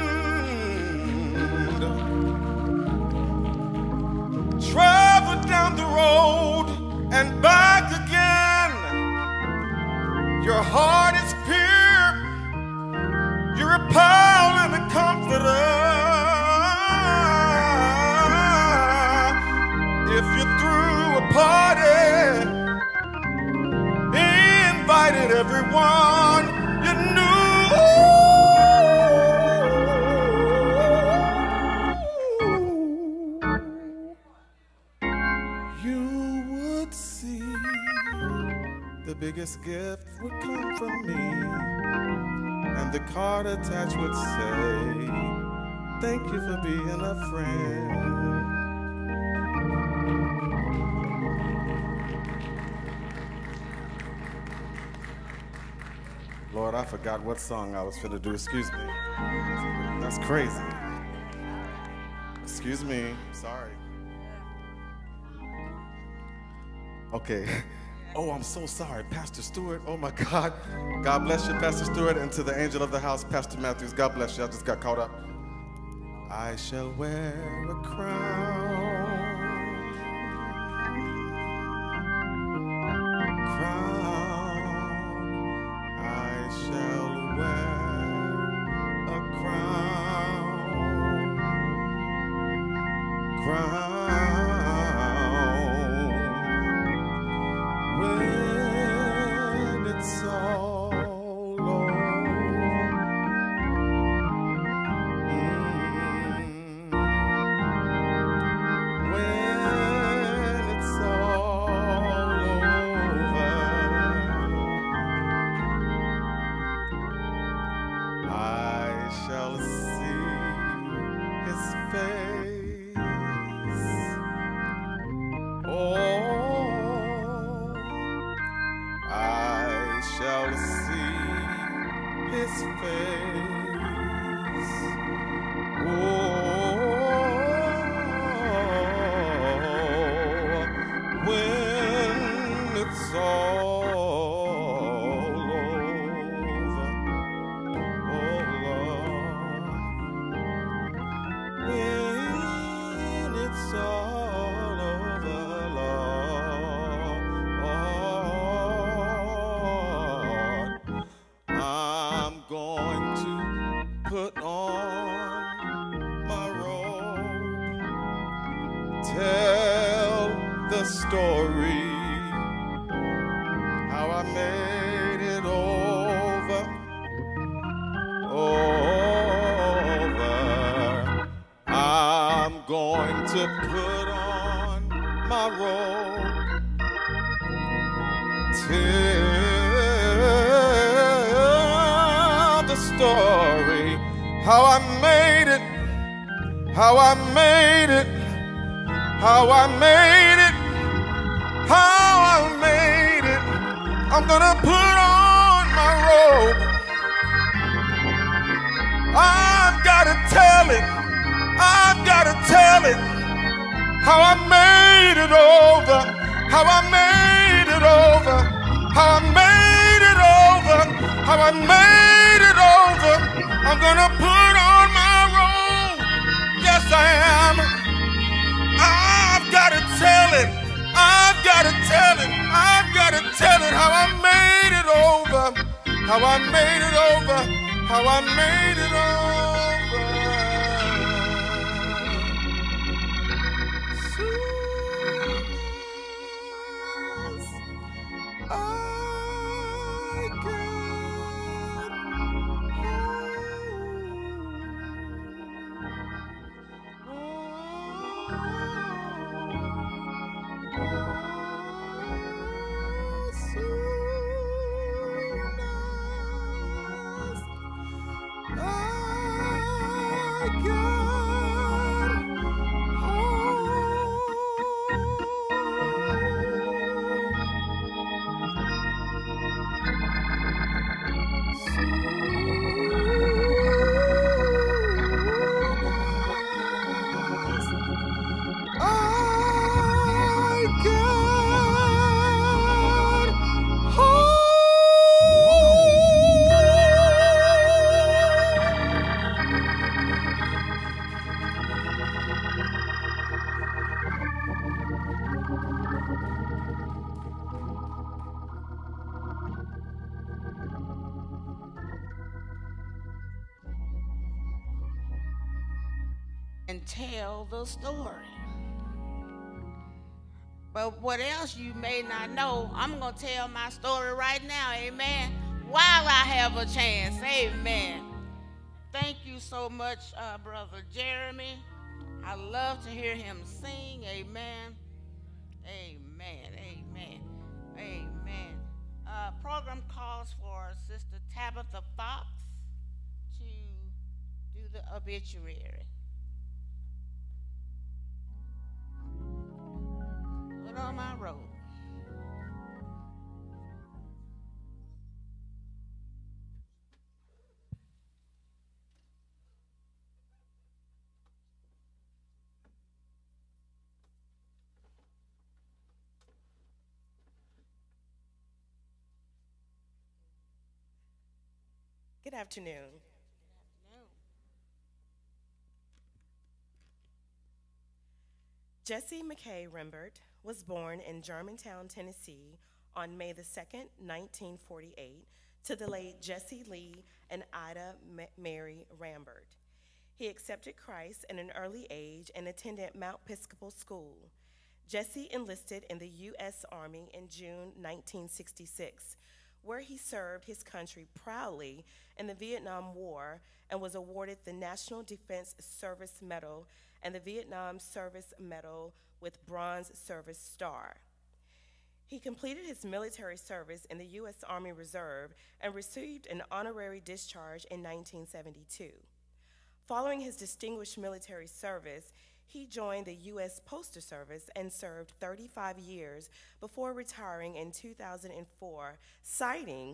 Travel down the road and back again. Your heart is pure. You're a pal and a comforter. If you threw a party, invited everyone you knew, you would see the biggest gift would come from me. And the card attached would say, thank you for being a friend. Lord, I forgot what song I was finna do. Excuse me. That's crazy. Excuse me. Sorry. Okay. Oh, I'm so sorry, Pastor Stewart. Oh my God. God bless you, Pastor Stewart, and to the angel of the house, Pastor Matthews. God bless you. I just got caught up. I shall wear a crown his face. Oh, when it's all over, oh Lord, when it's all over, Lord, I'm going to put on my robe, tell the story, how I made it over. I'm going to put on my robe, tell the story, how I made it, how I made it, how I made it, how I made it. I'm gonna put on my robe. I've gotta tell it, I've gotta tell it, how I made it over, how I made it over, how I made it over, how I made it over. I'm gonna put on my robe, yes I am. I've gotta tell it, I've gotta tell it, I've gotta tell it, how I made it over, how I made it over, how I made it over. And tell the story. But what else you may not know, I'm going to tell my story right now, amen, while I have a chance, amen. Thank you so much, Brother Jeremy. I love to hear him sing, amen, amen, amen, amen. Program calls for Sister Tabitha Fox to do the obituary. Put on my robe. Good afternoon. Jesse McKay Rembert was born in Germantown, Tennessee on May the 2nd, 1948, to the late Jesse Lee and Ida Mary Rembert. He accepted Christ at an early age and attended Mount Episcopal School. Jesse enlisted in the U.S. Army in June 1966, where he served his country proudly in the Vietnam War and was awarded the National Defense Service Medal and the Vietnam Service Medal with Bronze Service Star. He completed his military service in the U.S. Army Reserve and received an honorary discharge in 1972. Following his distinguished military service, he joined the U.S. Postal Service and served 35 years before retiring in 2004, citing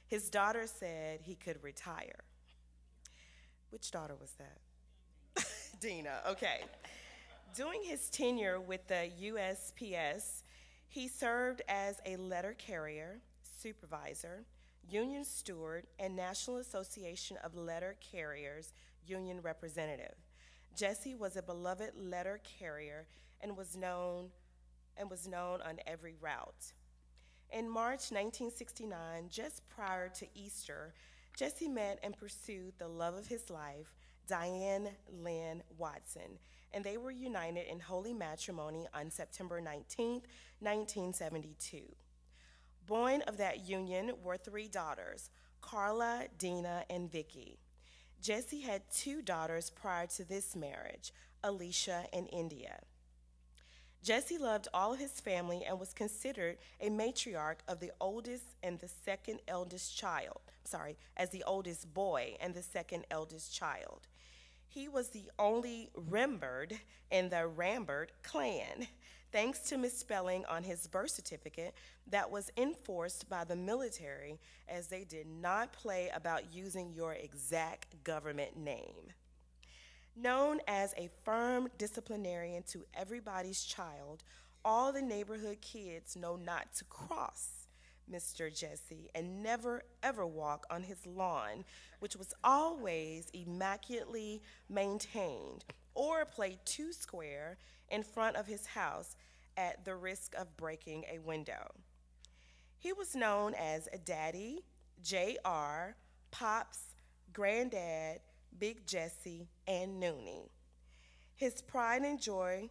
His daughter said he could retire. Which daughter was that? Dina, okay. During his tenure with the USPS, he served as a letter carrier, supervisor, union steward, and National Association of Letter Carriers union representative. Jesse was a beloved letter carrier and was known on every route. In March 1969, just prior to Easter, Jesse met and pursued the love of his life, Diane Lynn Watson, and they were united in holy matrimony on September 19, 1972. Born of that union were 3 daughters, Carla, Dina, and Vicky. Jesse had 2 daughters prior to this marriage, Alicia and India. Jesse loved all of his family and was considered a matriarch of the oldest and the second eldest child. As the oldest boy and the second eldest child. He was the only Rembert in the Rembert clan, thanks to misspelling on his birth certificate that was enforced by the military, as they did not play about using your exact government name. Known as a firm disciplinarian to everybody's child, all the neighborhood kids know not to cross Mr. Jesse and never ever walk on his lawn, which was always immaculately maintained, or play 2 square in front of his house at the risk of breaking a window. He was known as Daddy, JR, Pops, Granddad, Big Jesse, and Noonie. His pride and joy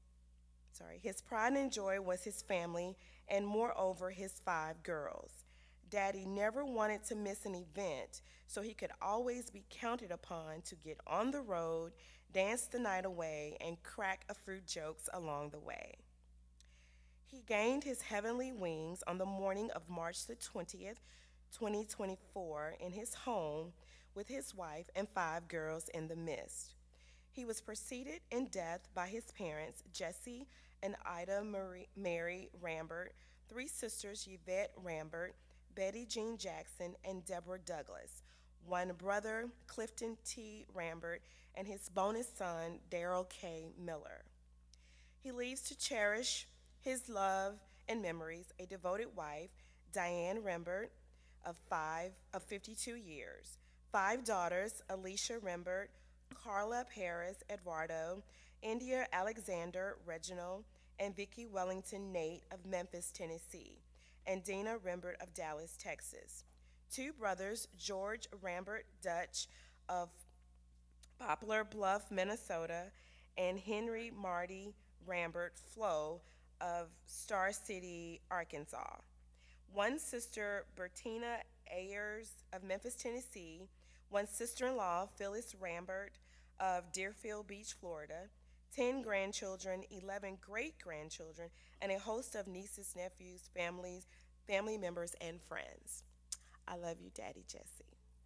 was his family and moreover his 5 girls. Daddy never wanted to miss an event, so he could always be counted upon to get on the road, dance the night away, and crack a few jokes along the way. He gained his heavenly wings on the morning of March the 20th, 2024, in his home with his wife and 5 girls in the midst. He was preceded in death by his parents, Jesse and Ida Mary Rembert, 3 sisters, Yvette Rembert, Betty Jean Jackson, and Deborah Douglas, 1 brother, Clifton T. Rembert, and his bonus son, Darrell K. Miller. He leaves to cherish his love and memories a devoted wife, Diane Rembert, of 52 years, 5 daughters, Alicia Rembert, Carla Paris Eduardo, India Alexander Reginald, and Vicky Wellington Nate of Memphis, Tennessee, and Dina Rembert of Dallas, Texas. 2 brothers, George Rembert Dutch of Poplar Bluff, Minnesota, and Henry Marty Rembert Flo of Star City, Arkansas. 1 sister, Bertina Ayers of Memphis, Tennessee, 1 sister-in-law, Phyllis Rembert of Deerfield Beach, Florida, 10 grandchildren, 11 great-grandchildren, and a host of nieces, nephews, family members, and friends. I love you, Daddy Jesse.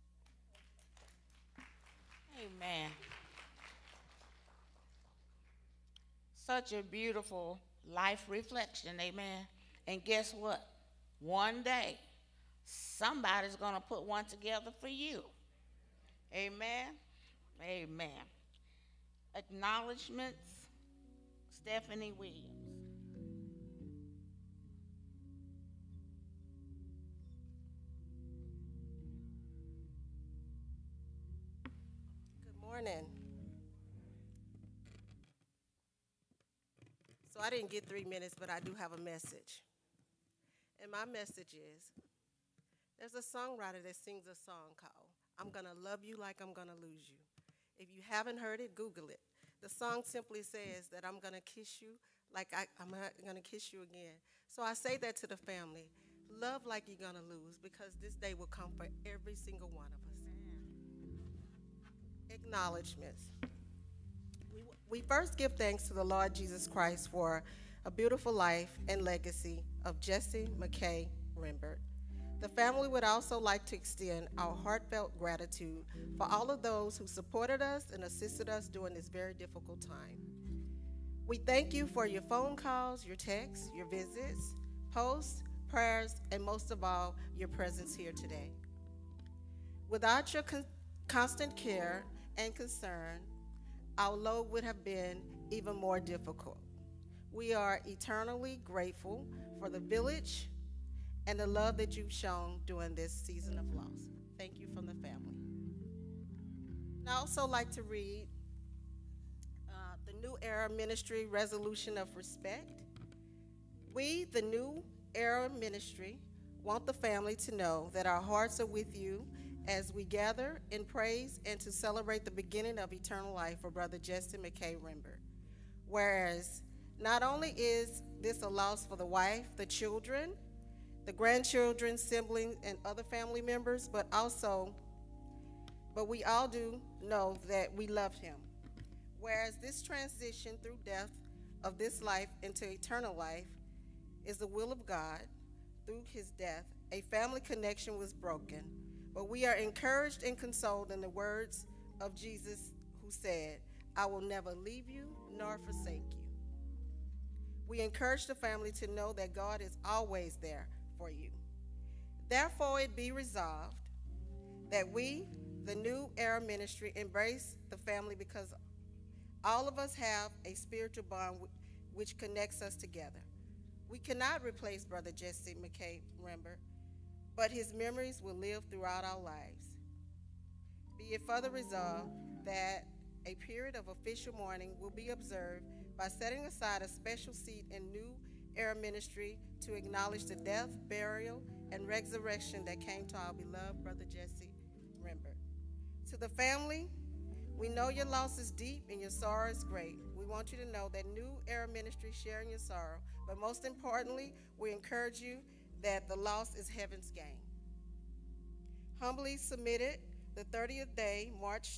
Amen. Such a beautiful life reflection, amen. And guess what? One day, somebody's going to put one together for you. Amen. Amen. Acknowledgements, Stephanie Williams. Good morning. So I didn't get 3 minutes, but I do have a message. And my message is, there's a songwriter that sings a song called, I'm Gonna Love You Like I'm Gonna Lose You. If you haven't heard it, Google it. The song simply says that I'm gonna kiss you like I'm gonna kiss you again. So I say that to the family, love like you're gonna lose, because this day will come for every single one of us. Acknowledgements. We first give thanks to the Lord Jesus Christ for a beautiful life and legacy of Jesse McKay Rembert. The family would also like to extend our heartfelt gratitude for all of those who supported us and assisted us during this very difficult time. We thank you for your phone calls, your texts, your visits, posts, prayers, and most of all, your presence here today. Without your constant care and concern, our load would have been even more difficult. We are eternally grateful for the village and the love that you've shown during this season of loss. Thank you from the family. I also like to read the New Era Ministry Resolution of Respect. We, the New Era Ministry, want the family to know that our hearts are with you as we gather in praise and to celebrate the beginning of eternal life for Brother Jesse McKay Rembert. Whereas not only is this a loss for the wife, the children, the grandchildren, siblings, and other family members, but we all do know that we love him. Whereas this transition through death of this life into eternal life is the will of God. Through his death, a family connection was broken, but we are encouraged and consoled in the words of Jesus, who said, "I will never leave you nor forsake you." We encourage the family to know that God is always there for you. Therefore, it be resolved that we, the New Era Ministry, embrace the family because all of us have a spiritual bond which connects us together. We cannot replace Brother Jesse McKay Rembert, but his memories will live throughout our lives. Be it further resolved that a period of official mourning will be observed by setting aside a special seat in New Era Ministry to acknowledge the death, burial, and resurrection that came to our beloved Brother Jesse Rembert. To the family, we know your loss is deep and your sorrow is great. We want you to know that New Era Ministry sharing your sorrow, but most importantly, we encourage you that the loss is heaven's gain. Humbly submitted the 30th day, March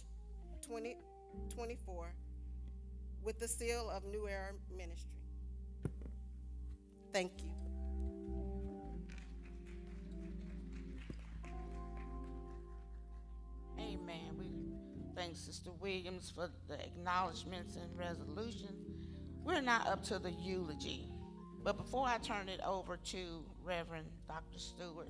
2024, with the seal of New Era Ministry. Thank you. Amen. We thank Sister Williams for the acknowledgments and resolution. We're now up to the eulogy. But before I turn it over to Reverend Dr. Stewart,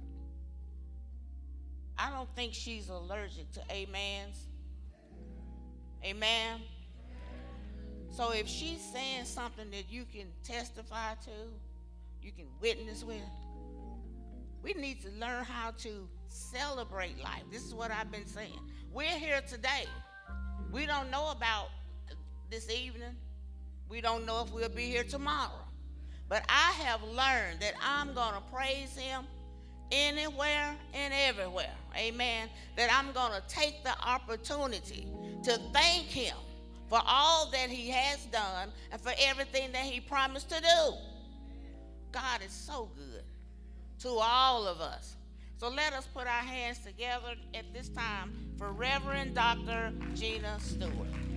I don't think she's allergic to amens. Amen. So if she's saying something that you can testify to, you can witness with, we need to learn how to celebrate life. This is what I've been saying. We're here today. We don't know about this evening. We don't know if we'll be here tomorrow. But I have learned that I'm going to praise him anywhere and everywhere. Amen. That I'm going to take the opportunity to thank him for all that he has done and for everything that he promised to do. God is so good to all of us. So let us put our hands together at this time for Reverend Dr. Gina Stewart.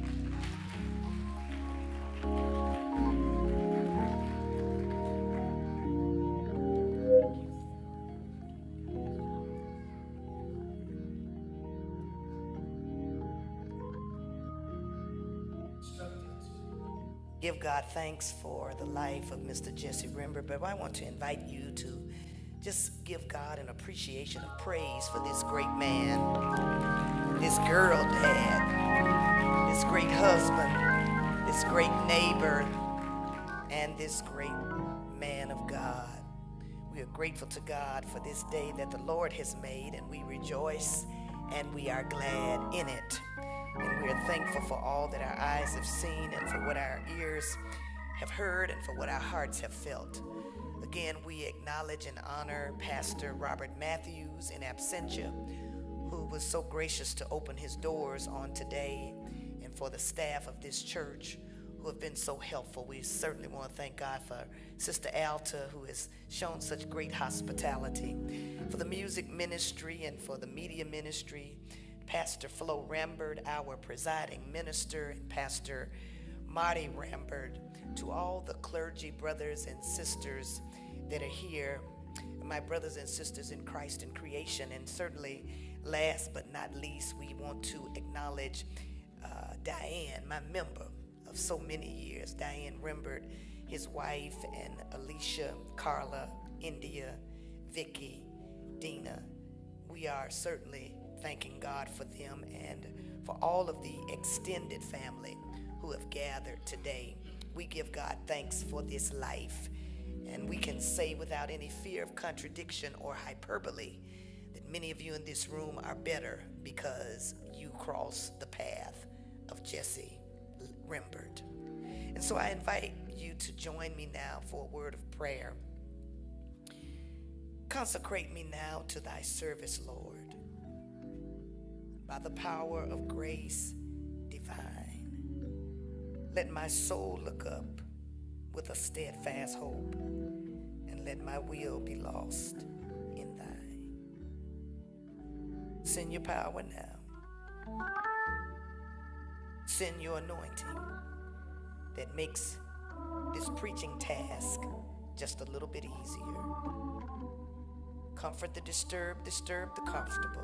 Give God thanks for the life of Mr. Jesse Rembert, but I want to invite you to just give God an appreciation of praise for this great man, this girl dad, this great husband, this great neighbor, and this great man of God. We are grateful to God for this day that the Lord has made, and we rejoice and we are glad in it. And we are thankful for all that our eyes have seen and for what our ears have heard and for what our hearts have felt. Again, we acknowledge and honor Pastor Robert Matthews in absentia, who was so gracious to open his doors on today, and for the staff of this church who have been so helpful. We certainly want to thank God for Sister Alta, who has shown such great hospitality, for the music ministry and for the media ministry, Pastor Flo Rembert, our presiding minister, and Pastor Marty Rembert, to all the clergy brothers and sisters that are here, my brothers and sisters in Christ and creation. And certainly, last but not least, we want to acknowledge Diane, my member of so many years, Diane Rembert, his wife, and Alicia, Carla, India, Vicky, Dina. We are certainly thanking God for them and for all of the extended family who have gathered today. We give God thanks for this life, and we can say without any fear of contradiction or hyperbole that many of you in this room are better because you crossed the path of Jesse Rembert. And so I invite you to join me now for a word of prayer. Consecrate me now to thy service, Lord, by the power of grace divine. Let my soul look up with a steadfast hope, and let my will be lost in thine. Send your power now. Send your anointing that makes this preaching task just a little bit easier. Comfort the disturbed, disturb the comfortable.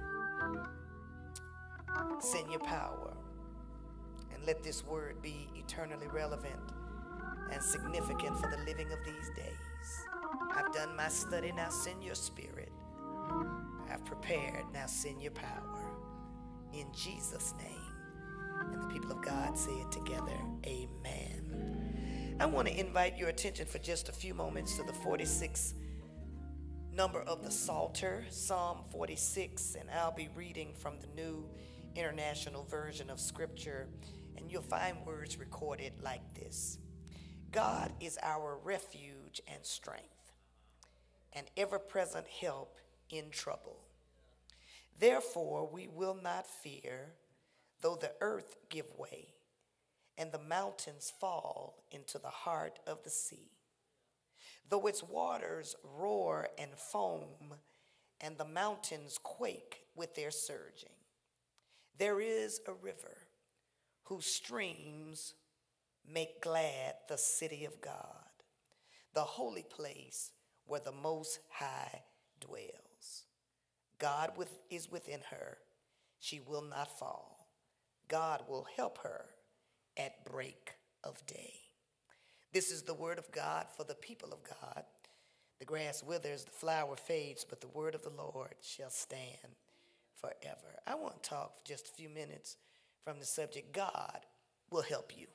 Send your power, and let this word be eternally relevant and significant for the living of these days. I've done my study, now send your spirit. I've prepared, now send your power. In Jesus' name. And the people of God say it together, amen. I want to invite your attention for just a few moments to the 46th number of the Psalter, Psalm 46, and I'll be reading from the New International Version of Scripture, and you'll find words recorded like this. God is our refuge and strength, an ever-present help in trouble. Therefore we will not fear, though the earth give way, and the mountains fall into the heart of the sea. Though its waters roar and foam, and the mountains quake with their surging. There is a river whose streams make glad the city of God, the holy place where the Most High dwells. God is within her. She will not fall. God will help her at break of day. This is the word of God for the people of God. The grass withers, the flower fades, but the word of the Lord shall stand forever. I want to talk for just a few minutes from the subject, God will help you.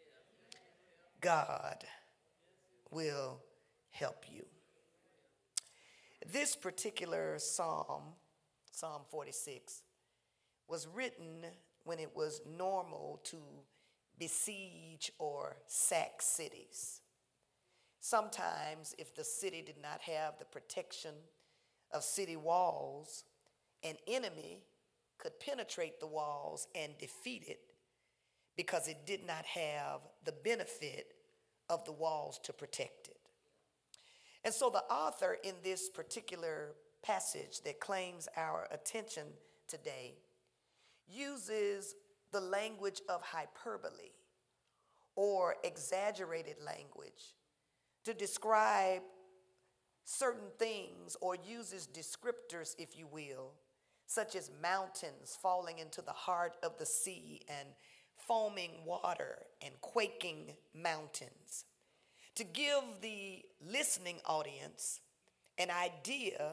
God will help you. This particular psalm, Psalm 46, was written when it was normal to besiege or sack cities. Sometimes, if the city did not have the protection of city walls, an enemy could penetrate the walls and defeat it because it did not have the benefit of the walls to protect it. And so the author in this particular passage that claims our attention today uses the language of hyperbole or exaggerated language to describe certain things, or uses descriptors, if you will, such as mountains falling into the heart of the sea and foaming water and quaking mountains, to give the listening audience an idea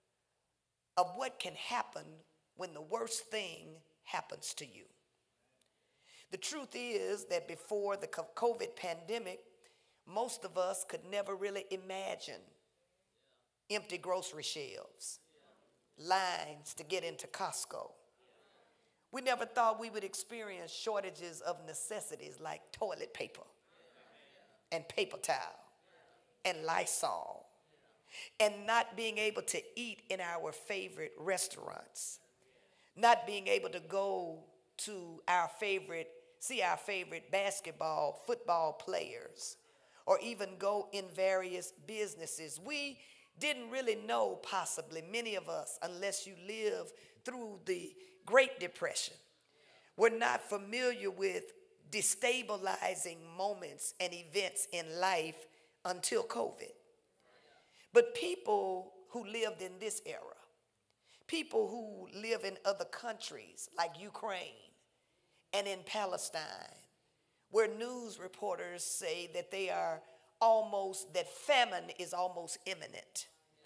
of what can happen when the worst thing happens to you. The truth is that before the COVID pandemic, most of us could never really imagine empty grocery shelves, lines to get into Costco. We never thought we would experience shortages of necessities like toilet paper and paper towel and Lysol, and not being able to eat in our favorite restaurants, not being able to go to see our favorite basketball, football players, or even go in various businesses. We didn't really know, possibly, many of us, unless you live through the Great Depression, were not familiar with destabilizing moments and events in life until COVID. But people who lived in this era, people who live in other countries like Ukraine and in Palestine, where news reporters say that that famine is almost imminent,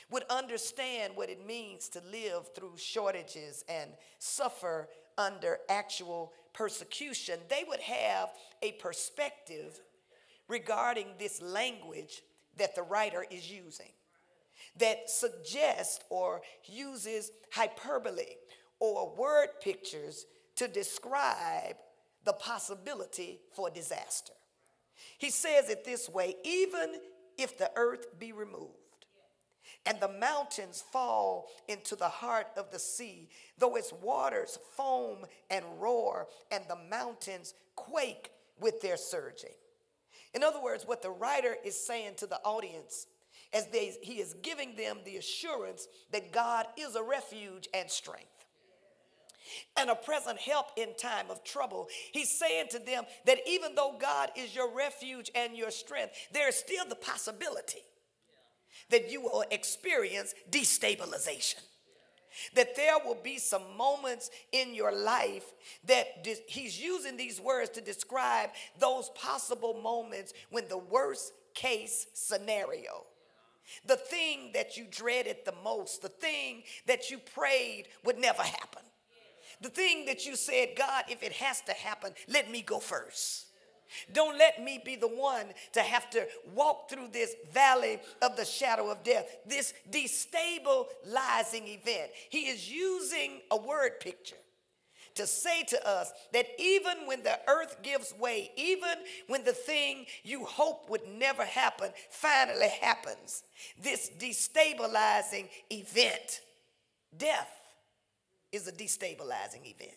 would understand what it means to live through shortages and suffer under actual persecution, they would have a perspective regarding this language that the writer is using that suggests or uses hyperbole or word pictures to describe the possibility for disaster. He says it this way: even if the earth be removed and the mountains fall into the heart of the sea, though its waters foam and roar and the mountains quake with their surging. In other words, what the writer is saying to the audience as he is giving them the assurance that God is a refuge and strength and a present help in time of trouble. He's saying to them that even though God is your refuge and your strength, there is still the possibility that you will experience destabilization. That there will be some moments in your life that he's using these words to describe those possible moments when the worst case scenario, the thing that you dreaded the most, the thing that you prayed would never happen, the thing that you said, God, if it has to happen, let me go first. Don't let me be the one to have to walk through this valley of the shadow of death, this destabilizing event. He is using a word picture to say to us that even when the earth gives way, even when the thing you hope would never happen finally happens, this destabilizing event, death, is a destabilizing event.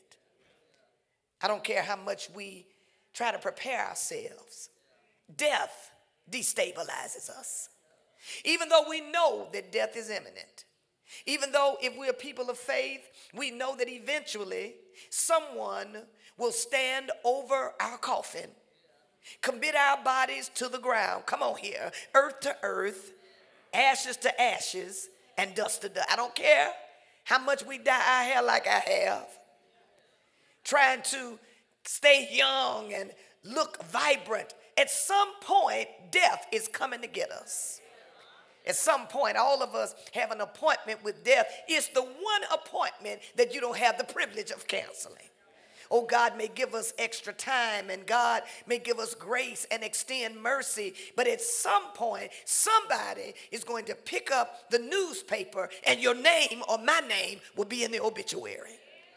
I don't care how much we try to prepare ourselves. Death destabilizes us. Even though we know that death is imminent, even though if we're people of faith, we know that eventually someone will stand over our coffin, commit our bodies to the ground. Come on here, earth to earth, ashes to ashes, and dust to dust. I don't care how much we dye our hair like I have, trying to stay young and look vibrant. At some point, death is coming to get us. At some point, all of us have an appointment with death. It's the one appointment that you don't have the privilege of canceling. Oh, God may give us extra time and God may give us grace and extend mercy. But at some point, somebody is going to pick up the newspaper and your name or my name will be in the obituary.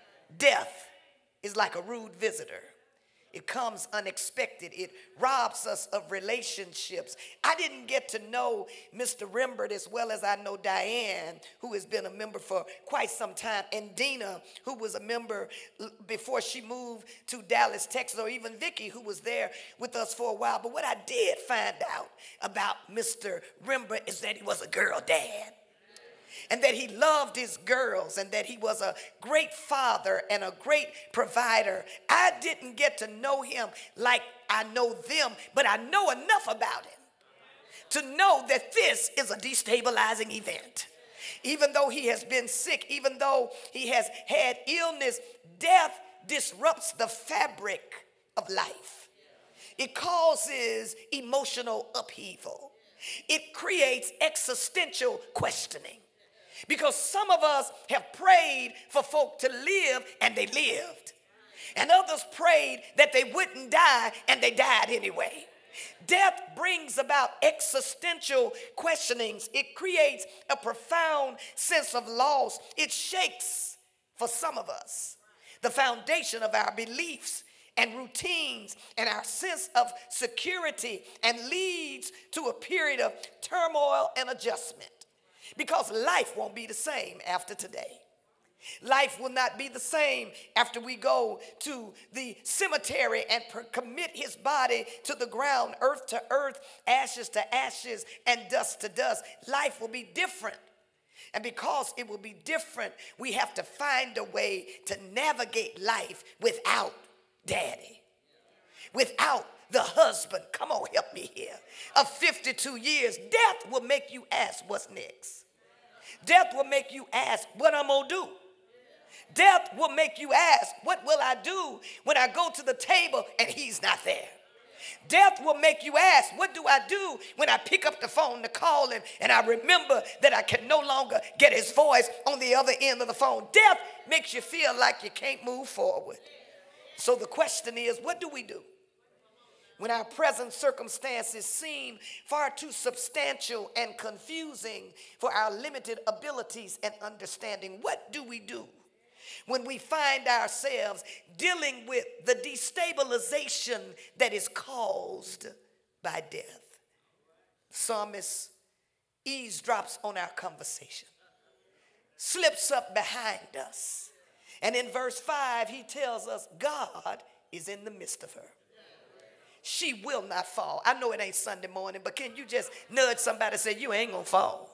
Death is like a rude visitor. It comes unexpected. It robs us of relationships. I didn't get to know Mr. Rembert as well as I know Diane, who has been a member for quite some time, and Dina, who was a member before she moved to Dallas, Texas, or even Vicky, who was there with us for a while. But what I did find out about Mr. Rembert is that he was a girl dad, and that he loved his girls, and that he was a great father and a great provider. I didn't get to know him like I know them, but I know enough about him to know that this is a destabilizing event. Even though he has been sick, even though he has had illness, death disrupts the fabric of life. It causes emotional upheaval. It creates existential questioning. Because some of us have prayed for folk to live and they lived. And others prayed that they wouldn't die and they died anyway. Death brings about existential questionings. It creates a profound sense of loss. It shakes, for some of us, the foundation of our beliefs and routines and our sense of security, and leads to a period of turmoil and adjustment. Because life won't be the same after today. Life will not be the same after we go to the cemetery and commit his body to the ground, earth to earth, ashes to ashes, and dust to dust. Life will be different. And because it will be different, we have to find a way to navigate life without daddy, without the husband, come on, help me here, of 52 years. Death will make you ask what's next. Death will make you ask what I'm going to do. Death will make you ask, what will I do when I go to the table and he's not there? Death will make you ask, what do I do when I pick up the phone to call him and I remember that I can no longer get his voice on the other end of the phone? Death makes you feel like you can't move forward. So the question is, what do we do when our present circumstances seem far too substantial and confusing for our limited abilities and understanding? What do we do when we find ourselves dealing with the destabilization that is caused by death? The psalmist eavesdrops on our conversation, slips up behind us, and in verse 5 he tells us God is in the midst of her. She will not fall. I know it ain't Sunday morning, but can you just nudge somebody and say, you ain't gonna fall?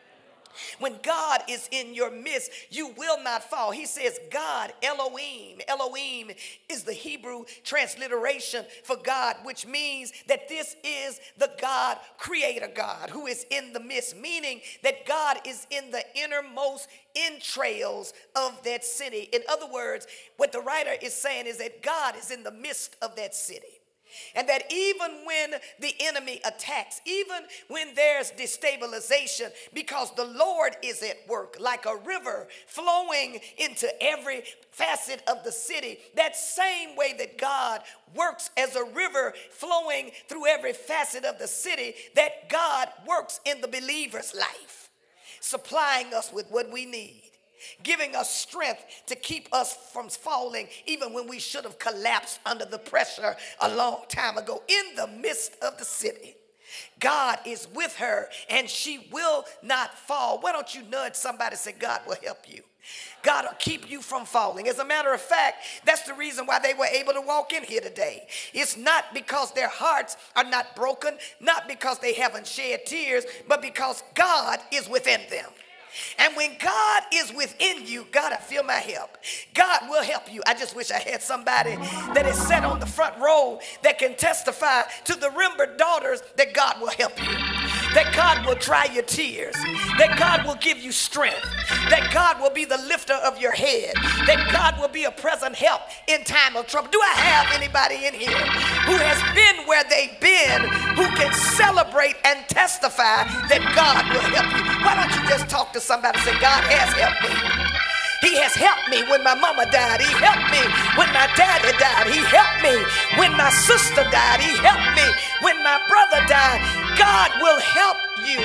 When God is in your midst, you will not fall. He says God, Elohim. Elohim is the Hebrew transliteration for God, which means that this is the God, creator God, who is in the midst, meaning that God is in the innermost entrails of that city. In other words, what the writer is saying is that God is in the midst of that city. And that even when the enemy attacks, even when there's destabilization, because the Lord is at work like a river flowing into every facet of the city, that same way that God works as a river flowing through every facet of the city, that God works in the believer's life, supplying us with what we need, giving us strength to keep us from falling even when we should have collapsed under the pressure a long time ago. In the midst of the city, God is with her and she will not fall. Why don't you nudge somebody and say, God will help you. God will keep you from falling. As a matter of fact, that's the reason why they were able to walk in here today. It's not because their hearts are not broken, not because they haven't shed tears, but because God is within them. And when God is within you, God, I feel my help. God will help you. I just wish I had somebody that is sat on the front row that can testify to the Rembert daughters that God will help you, that God will dry your tears, that God will give you strength, that God will be the lifter of your head, that God will be a present help in time of trouble. Do I have anybody in here who has been where they've been, who can celebrate and testify that God will help you? Why don't you just talk to somebody and say, God has helped me. He has helped me when my mama died. He helped me when my daddy died. He helped me when my sister died. He helped me when my brother died. God will help you.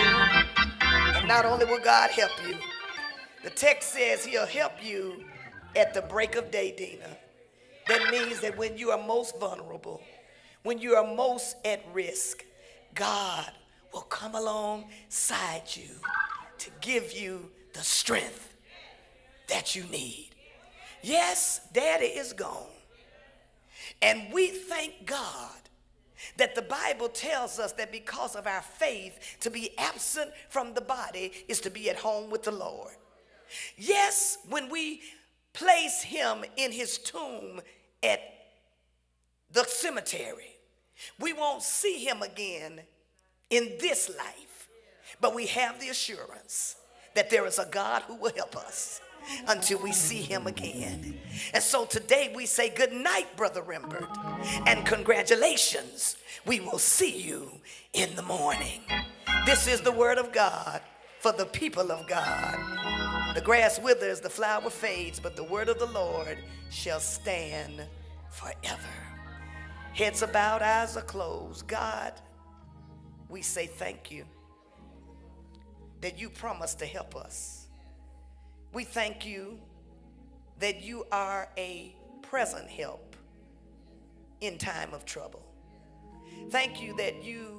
And not only will God help you, the text says he'll help you at the break of day, Dina. That means that when you are most vulnerable, when you are most at risk, God will come alongside you to give you the strength that you need. Yes, daddy is gone. And we thank God that the Bible tells us that because of our faith, to be absent from the body is to be at home with the Lord. Yes, when we place him in his tomb at the cemetery, we won't see him again in this life, but we have the assurance that there is a God who will help us until we see him again. And so today we say good night, Brother Rembert, and congratulations. We will see you in the morning. This is the word of God for the people of God. The grass withers, the flower fades, but the word of the Lord shall stand forever. Heads are bowed, eyes are closed. God, we say thank you that you promised to help us. We thank you that you are a present help in time of trouble. Thank you that you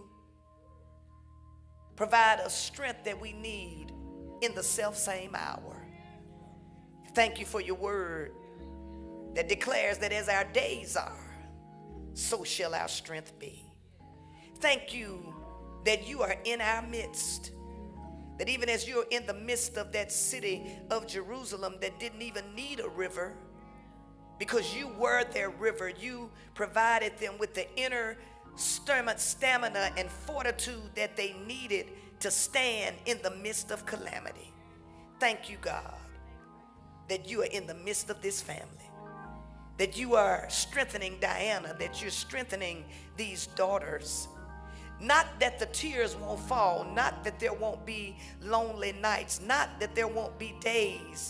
provide us strength that we need in the self-same hour. Thank you for your word that declares that as our days are, so shall our strength be. Thank you that you are in our midst, that even as you're in the midst of that city of Jerusalem that didn't even need a river, because you were their river, you provided them with the inner stamina and fortitude that they needed to stand in the midst of calamity. Thank you, God, that you are in the midst of this family. that you are strengthening Diana, that you're strengthening these daughters. Not that the tears won't fall, not that there won't be lonely nights, not that there won't be days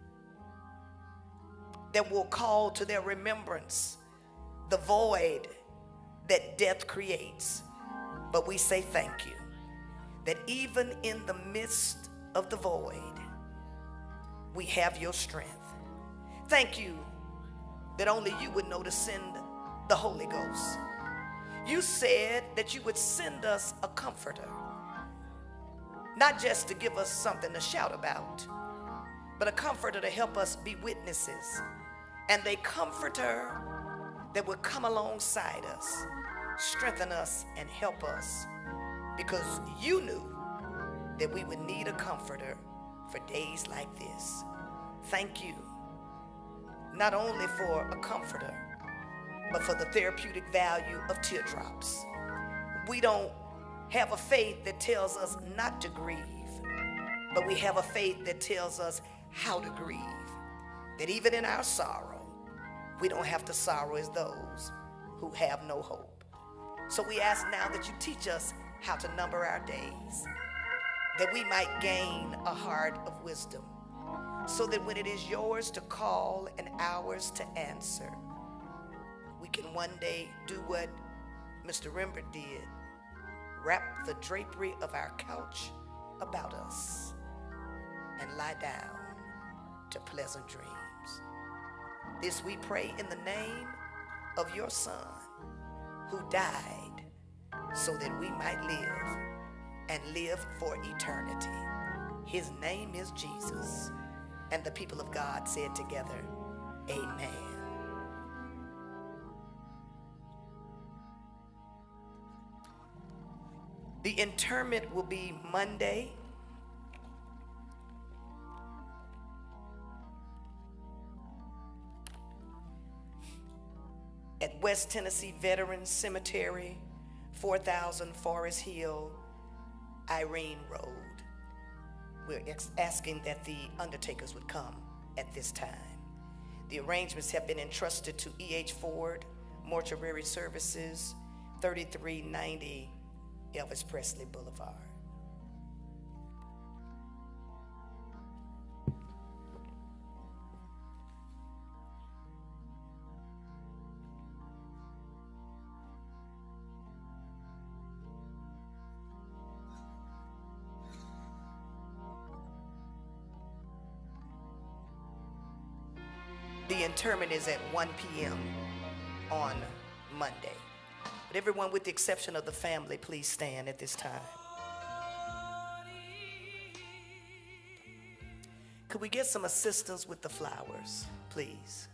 that will call to their remembrance the void that death creates. But we say thank you that even in the midst of the void, we have your strength. Thank you that only you would know to send the Holy Ghost. You said that you would send us a comforter, not just to give us something to shout about, but a comforter to help us be witnesses, and a comforter that would come alongside us, strengthen us, and help us, because you knew that we would need a comforter for days like this. Thank you, not only for a comforter, but for the therapeutic value of teardrops. We don't have a faith that tells us not to grieve, but we have a faith that tells us how to grieve. That even in our sorrow, we don't have to sorrow as those who have no hope. So we ask now that you teach us how to number our days, that we might gain a heart of wisdom, so that when it is yours to call and ours to answer, we can one day do what Mr. Rembert did, wrap the drapery of our couch about us and lie down to pleasant dreams. This we pray in the name of your Son, who died so that we might live and live for eternity. His name is Jesus. And the people of God said together, amen. The interment will be Monday, at West Tennessee Veterans Cemetery, 4000 Forest Hill, Irene Road. We're asking that the undertakers would come at this time. The arrangements have been entrusted to E.H. Ford, Mortuary Services, 3390 Elvis Presley Boulevard. The interment is at 1 p.m. on Monday. But everyone, with the exception of the family, please stand at this time. Could we get some assistance with the flowers, please?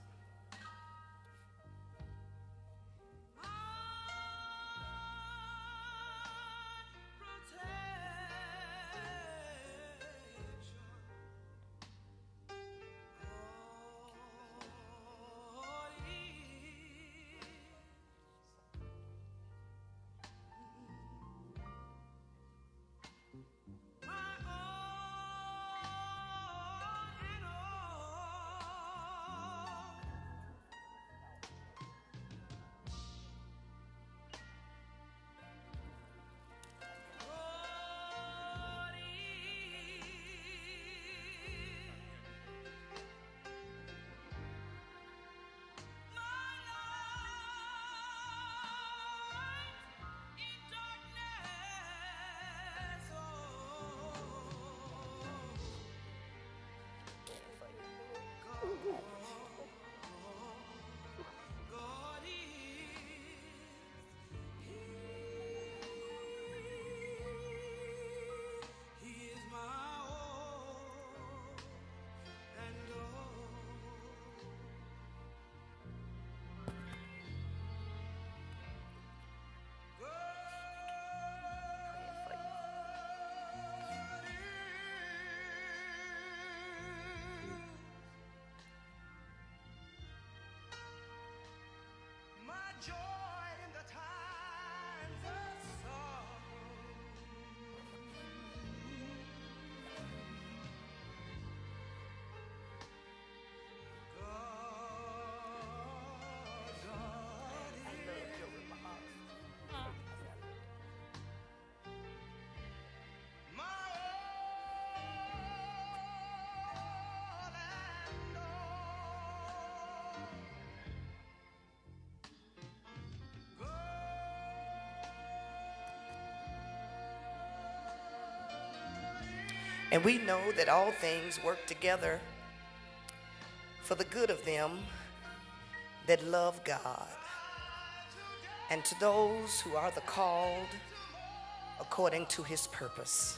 And we know that all things work together for the good of them that love God, and to those who are the called according to his purpose.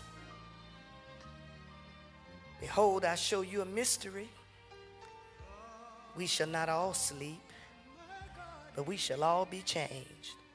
Behold, I show you a mystery. We shall not all sleep, but we shall all be changed